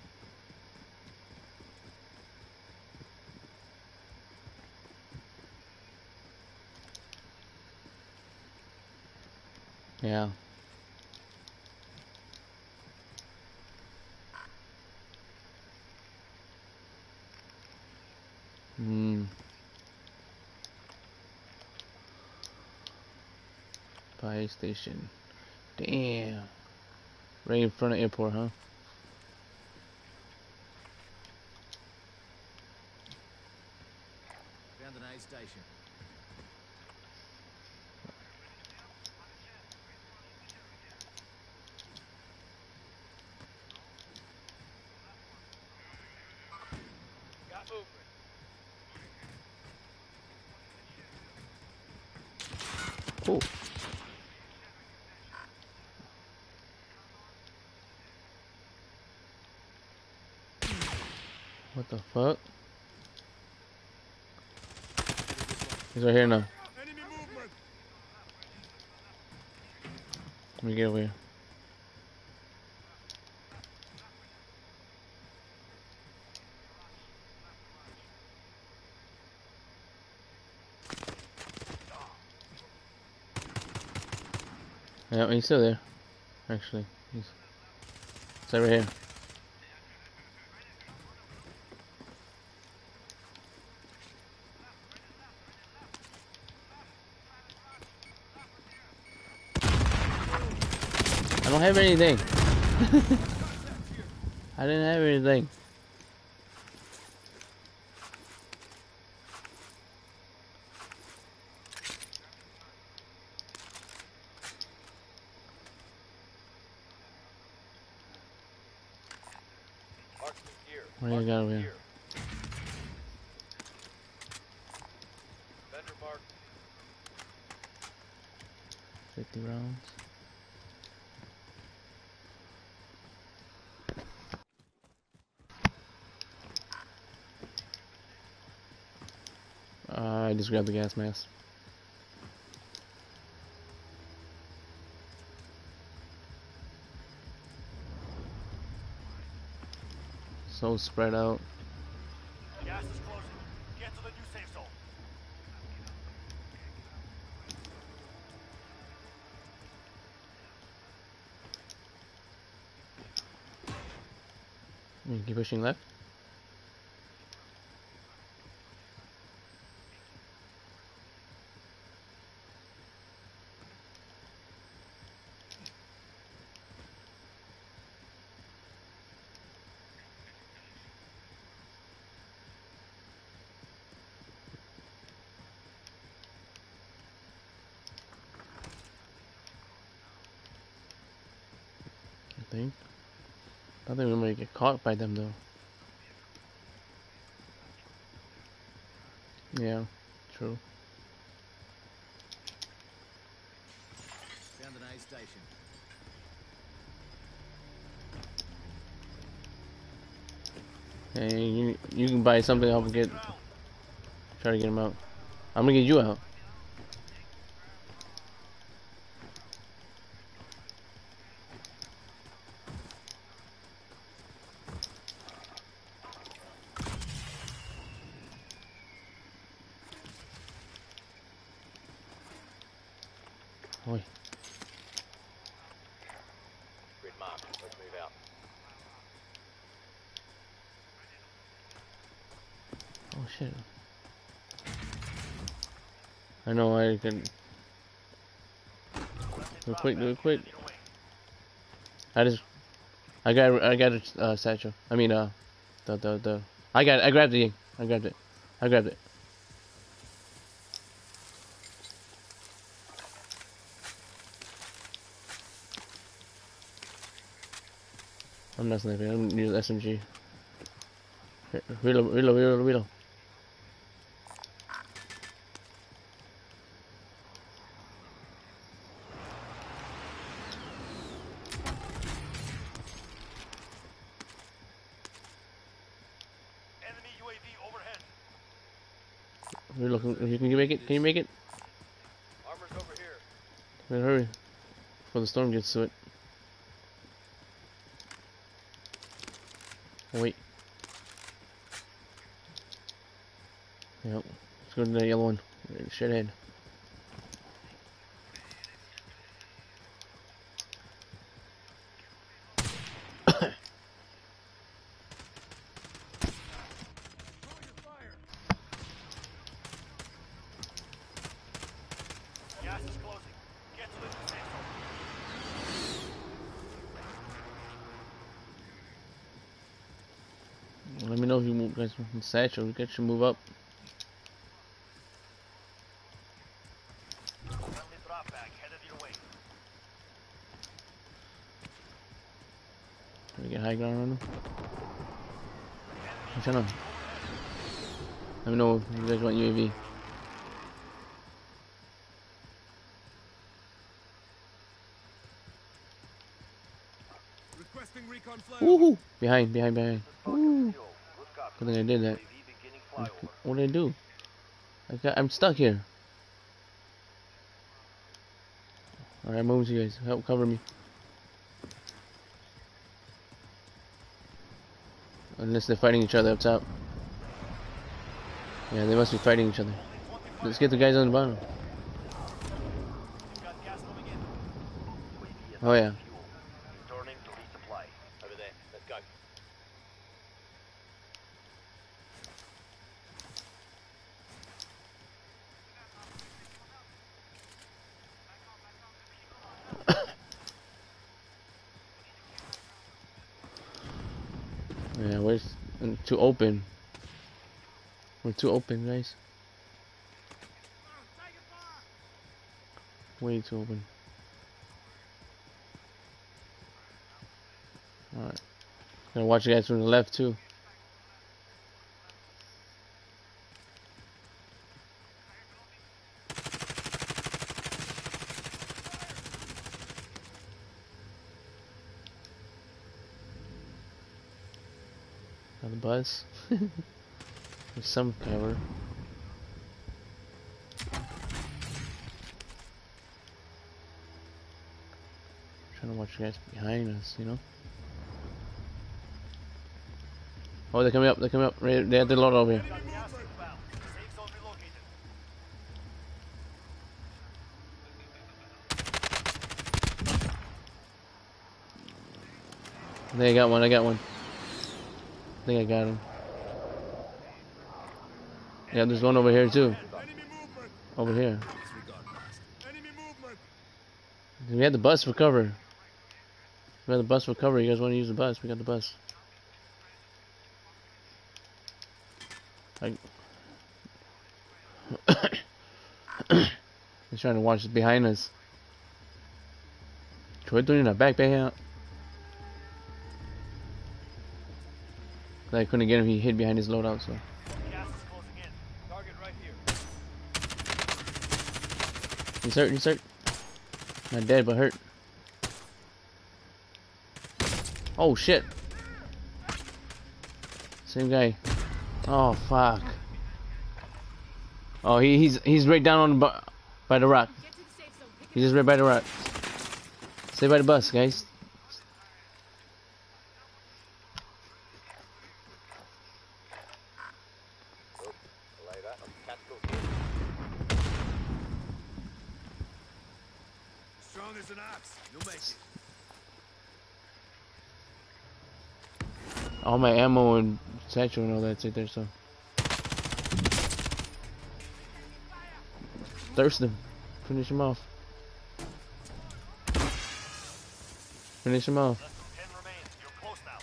Yeah. Hmm. Fire station. Damn. Right in front of airport, huh? Found an aid station. Got movement. Oh. What the fuck? He's right here now. Enemy movement. Let me get over here. Yeah, he's still there. Actually, he's it's right here. I don't have anything. I didn't have anything. Marksman gear. What do you got over Marksman here? gear. Vendor mark. Fifty rounds. Uh, I just grabbed the gas mask. So spread out. Gas is closing. Get to the new safe zone. You keep pushing left. I think. I don't think we're gonna get caught by them though. Yeah, true. Found an aid station. Hey, you you can buy something. I'll get try to get him out. I'm gonna get you out. Oi. Grid mark. Let's move out. Oh shit. I know I can. Do it quick, do it quick. I just, I got, I got a uh, satchel. I mean, uh, the, the, the. I got, I grabbed it. I grabbed it. I grabbed it. I'm not sniping. I'm using S M G. Here, reload, reload, reload, reload. We're looking. If you can make it, can you make it? Armor's over here. Man, hurry before the storm gets to it. Oh, wait. Yep. Let's go to the yellow one. Shithead. Gas is closing. Get to the safe zone. Let me know if you move, guys. From satchel, we get you move up. Friendly drop bag headed your way. Can we get high ground on them? I'm trying to. Let me know if you guys want U A V. Requesting recon flyover. Woohoo! Behind, behind, behind. Woo! Good copy. Good thing I did that. U A V beginning flyover. What did I do? I got, I'm stuck here. Alright, I'm moving to you guys. Help cover me. Unless they're fighting each other up top. Yeah, they must be fighting each other. Let's get the guys on the bottom. Got gas coming in. U A V is Oh yeah. fuel. Returning to resupply. Over there. Let's go. Yeah, we're too open. We're too open, guys. Way too open. Alright. Gotta watch you guys from the left too. Got the bus. There's some cover. Trying to watch you guys behind us, you know. Oh, they're coming up. They're coming up. Right, they have the load over here. Got gas inbound. Safe zone relocated. I think I got one. I got one. I think I got him. Yeah, there's one over here too. Enemy movement. Over here. Disregard blast. Enemy movement. We had the bus for cover. We had the bus for cover. You guys want to use the bus? We got the bus. I... He's trying to watch behind us. Troy doing a backpack out. I couldn't get him. He hid behind his loadout. So. Gas is closing in. Target right here. He's hurt. He's hurt. Not dead, but hurt. Oh shit. Same guy. Oh fuck. Oh, he, he's he's right down on the bu by the rock. He's just right by the rock. Stay by the bus, guys. Lay that. Tactical here. Strong as an ox. You'll make it. All my ammo and satchel and all that's right there, so. Thirst him. Finish him off. Finish him off. Less than ten remain. You're close now.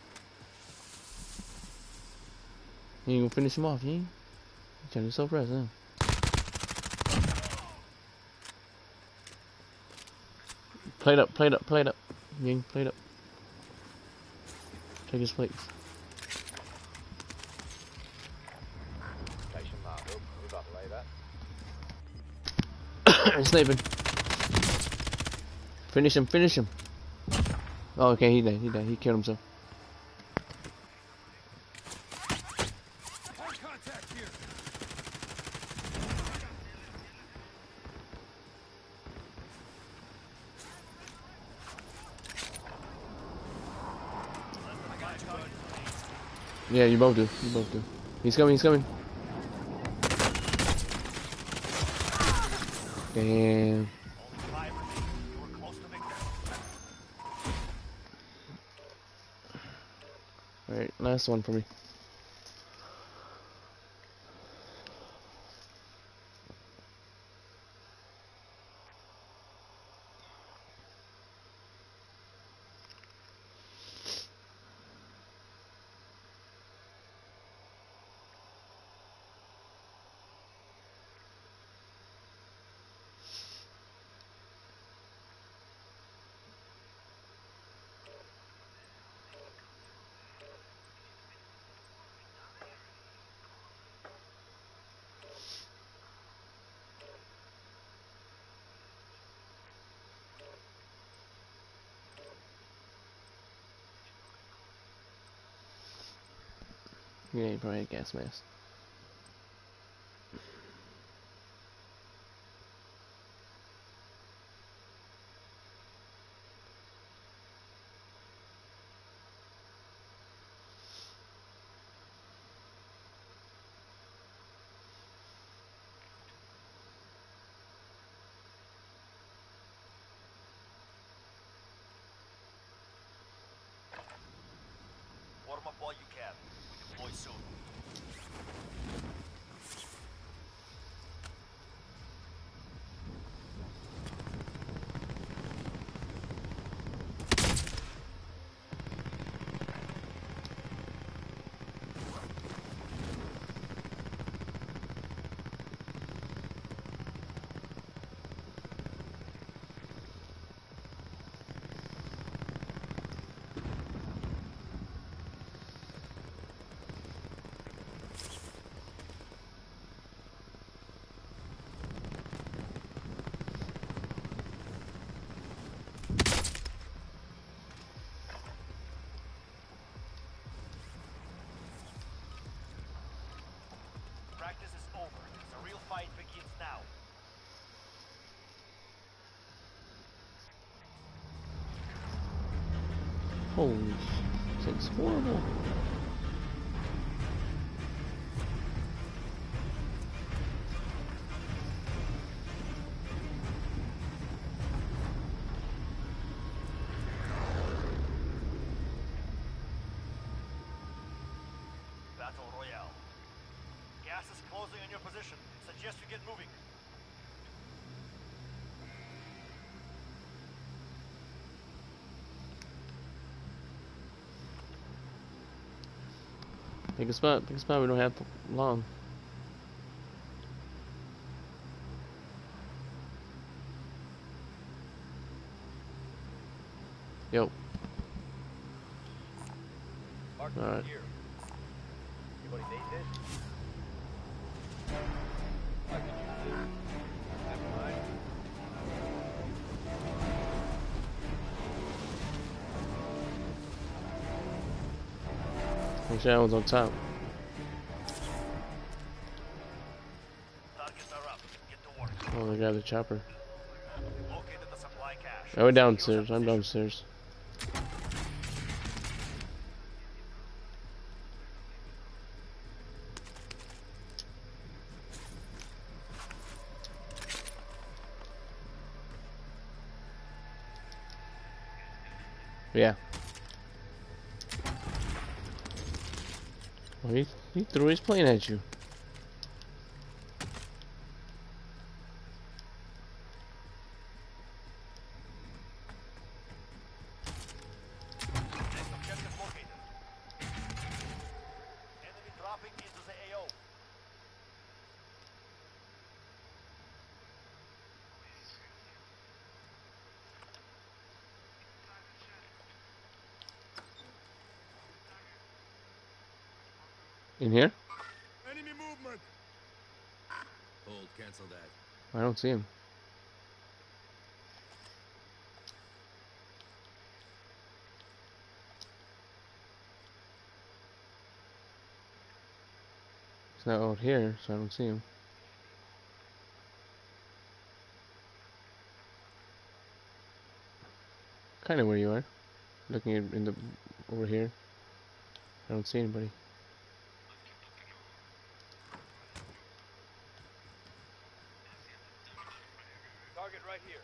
You gonna finish him off, yeah? You trying to self-rest, huh? Plate up, plate up, plate up. Ying, plate up. Take his plates. Station mark. We're we're about to lay that. Sniping. Finish him, finish him. Oh, okay, he died, he died. He killed himself. Hard contact here. Yeah, you both do. You both do. He's coming, he's coming. Damn. Only five remain. You were close to victory. Alright, last one for me. Yeah, you probably had gas mask. Warm up while you can. We deploy soon. Practice is over. The real fight begins now. Holy shit, it's horrible. Battle Royale. Gas is closing on your position. Suggest you get moving. Pick a spot, pick a spot, we don't have long. Yo. Alright. Anybody need this? I can use this. Never mind. Make sure that one's on top. Targets are up. Get to work. Oh, they got the chopper. Located the supply cache. Oh, we're downstairs. I'm downstairs. Yeah. Oh, he, he threw his plane at you. Next objective located. Enemy dropping into the A O. In here? Enemy movement. Hold, cancel that. I don't see him. He's not out here, so I don't see him. Kind of where you are. Looking at in the over here. I don't see anybody. right here.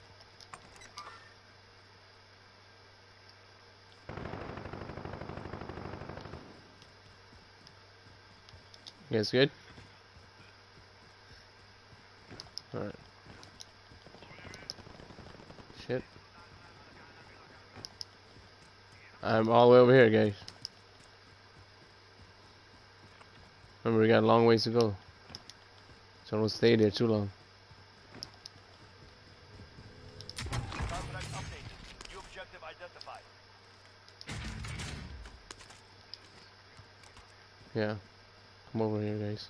You guys good? Alright. Shit. I'm all the way over here, guys. Remember, we got a long ways to go. So don't stay there too long. Contract updated. New objective identified. Yeah. Come over here, guys.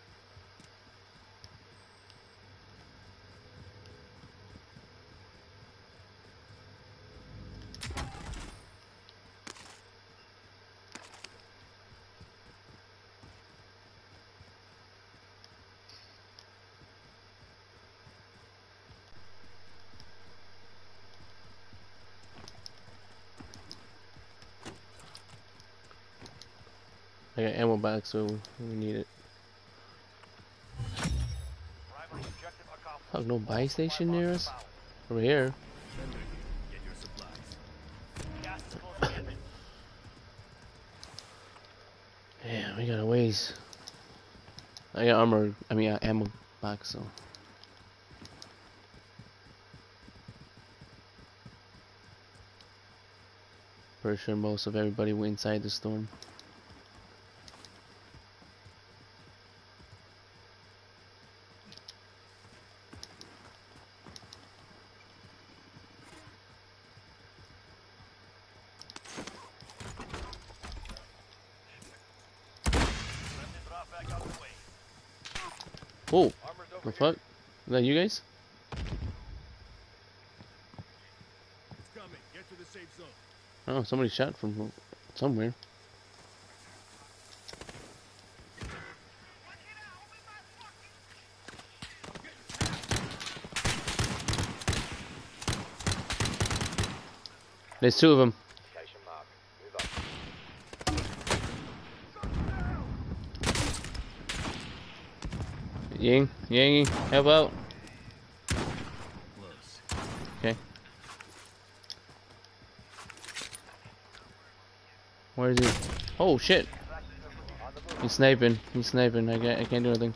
I got ammo back, so we need it. Primary objective accomplished. Fuck, no buy station near us? Over here. Get your supplies. Gas is closing in. Damn, we got a ways. I got armor, I mean uh, ammo back, so. Pretty sure most of everybody went inside the storm. Drop back out the way. Oh, Armor's over the here. fuck? Is that you guys? It's coming. Get to the safe zone. Oh, somebody shot from somewhere. There's two of them. Station mark. Move up. Ying, Ying, help out. Close. Okay. Where is he? Oh shit! He's sniping. He's sniping. I can't. I can't do anything.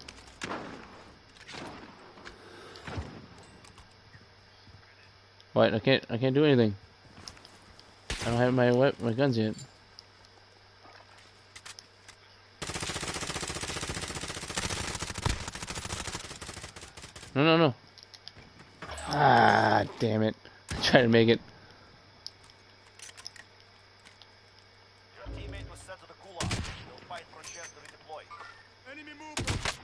What? I can't. I can't do anything. I don't have my wep my guns yet. No, no, no. Ah, damn it. I tried to make it. Your teammate was sent to the Gulag. They'll fight for a chance to redeploy. Enemy movement.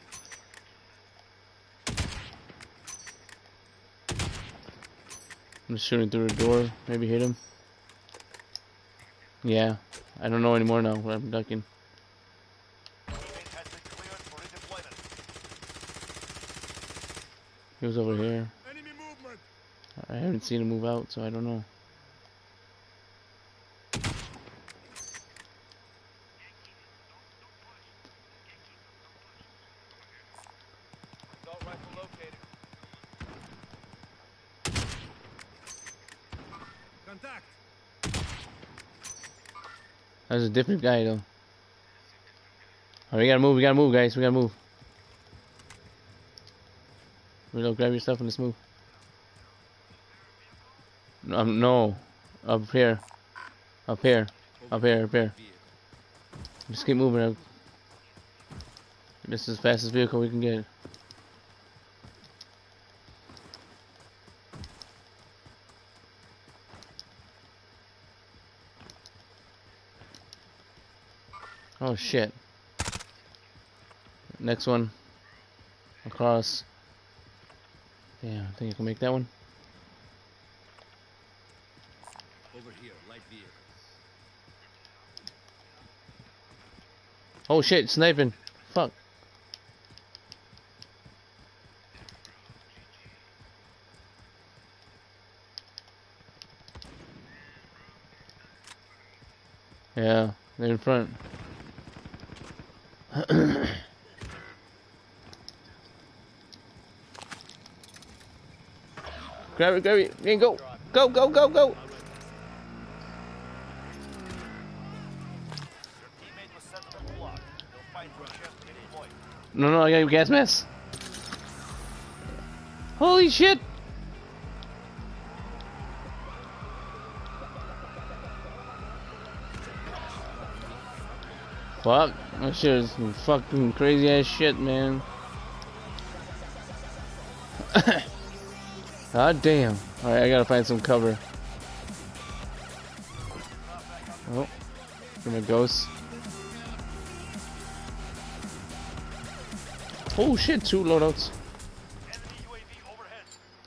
I'm just shooting through the door. Maybe hit him. Yeah. I don't know anymore now. I'm ducking. Teammate has been cleared for redeployment. He was over here. Enemy movement. I haven't seen him move out, so I don't know. Assault rifle located. Contact. That was a different guy, though. Oh, we gotta move. We gotta move, guys. We gotta move. Reload, grab your stuff and let's move. Um, no. Up here. Up here. Up here. Up here. Just keep moving. Up. This is the fastest vehicle we can get. Oh shit. Next one. Across. Damn, I think I can make that one. Over here. Light vehicle. Oh shit, sniping. Fuck. Yeah, they're in front. Grab it, grab it. Yeah, go. Go, go, go, go. Your teammate was sent to the gulag. They'll fight for a chance to redeploy. No, no, I got your gas mask. Holy shit. Fuck. That shit is some fucking crazy ass shit, man. God damn. Alright, I gotta find some cover. Oh. From a ghost. Oh shit, two loadouts. Enemy U A V overhead.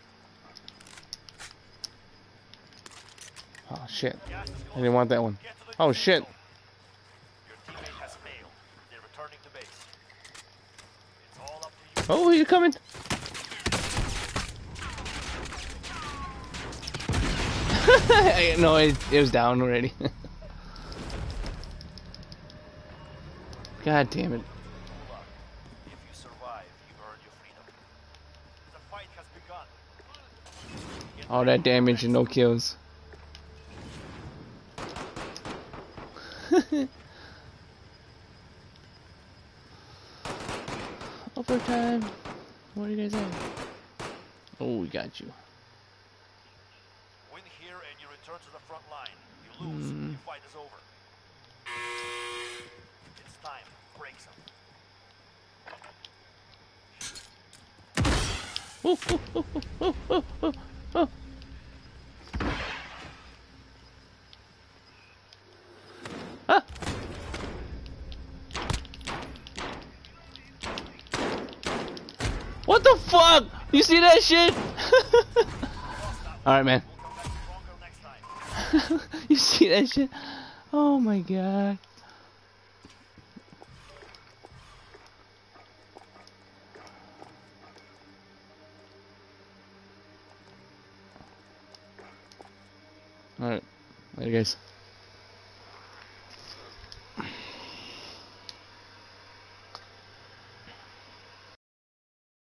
Oh shit. Gas is I closing. didn't want that one. Get to the Oh safe shit. zone. Your teammate has failed. They're returning to base. It's all up to you. Oh, you're coming. No, it, it was down already. God damn it. Gulag. If you survive, you earn your freedom. The fight has begun. Get All ready that damage for and no kills. Overtime. What are you guys at? Oh, we got you. Win here and you return to the front line. You lose, Hmm. your fight is over. It's time. Break some. Oh, oh, oh, oh, oh, oh, oh. Ah. What the fuck? You see that shit? Alright, man. We'll come back stronger next time. You see that shit? Oh my god. Alright. Later, guys.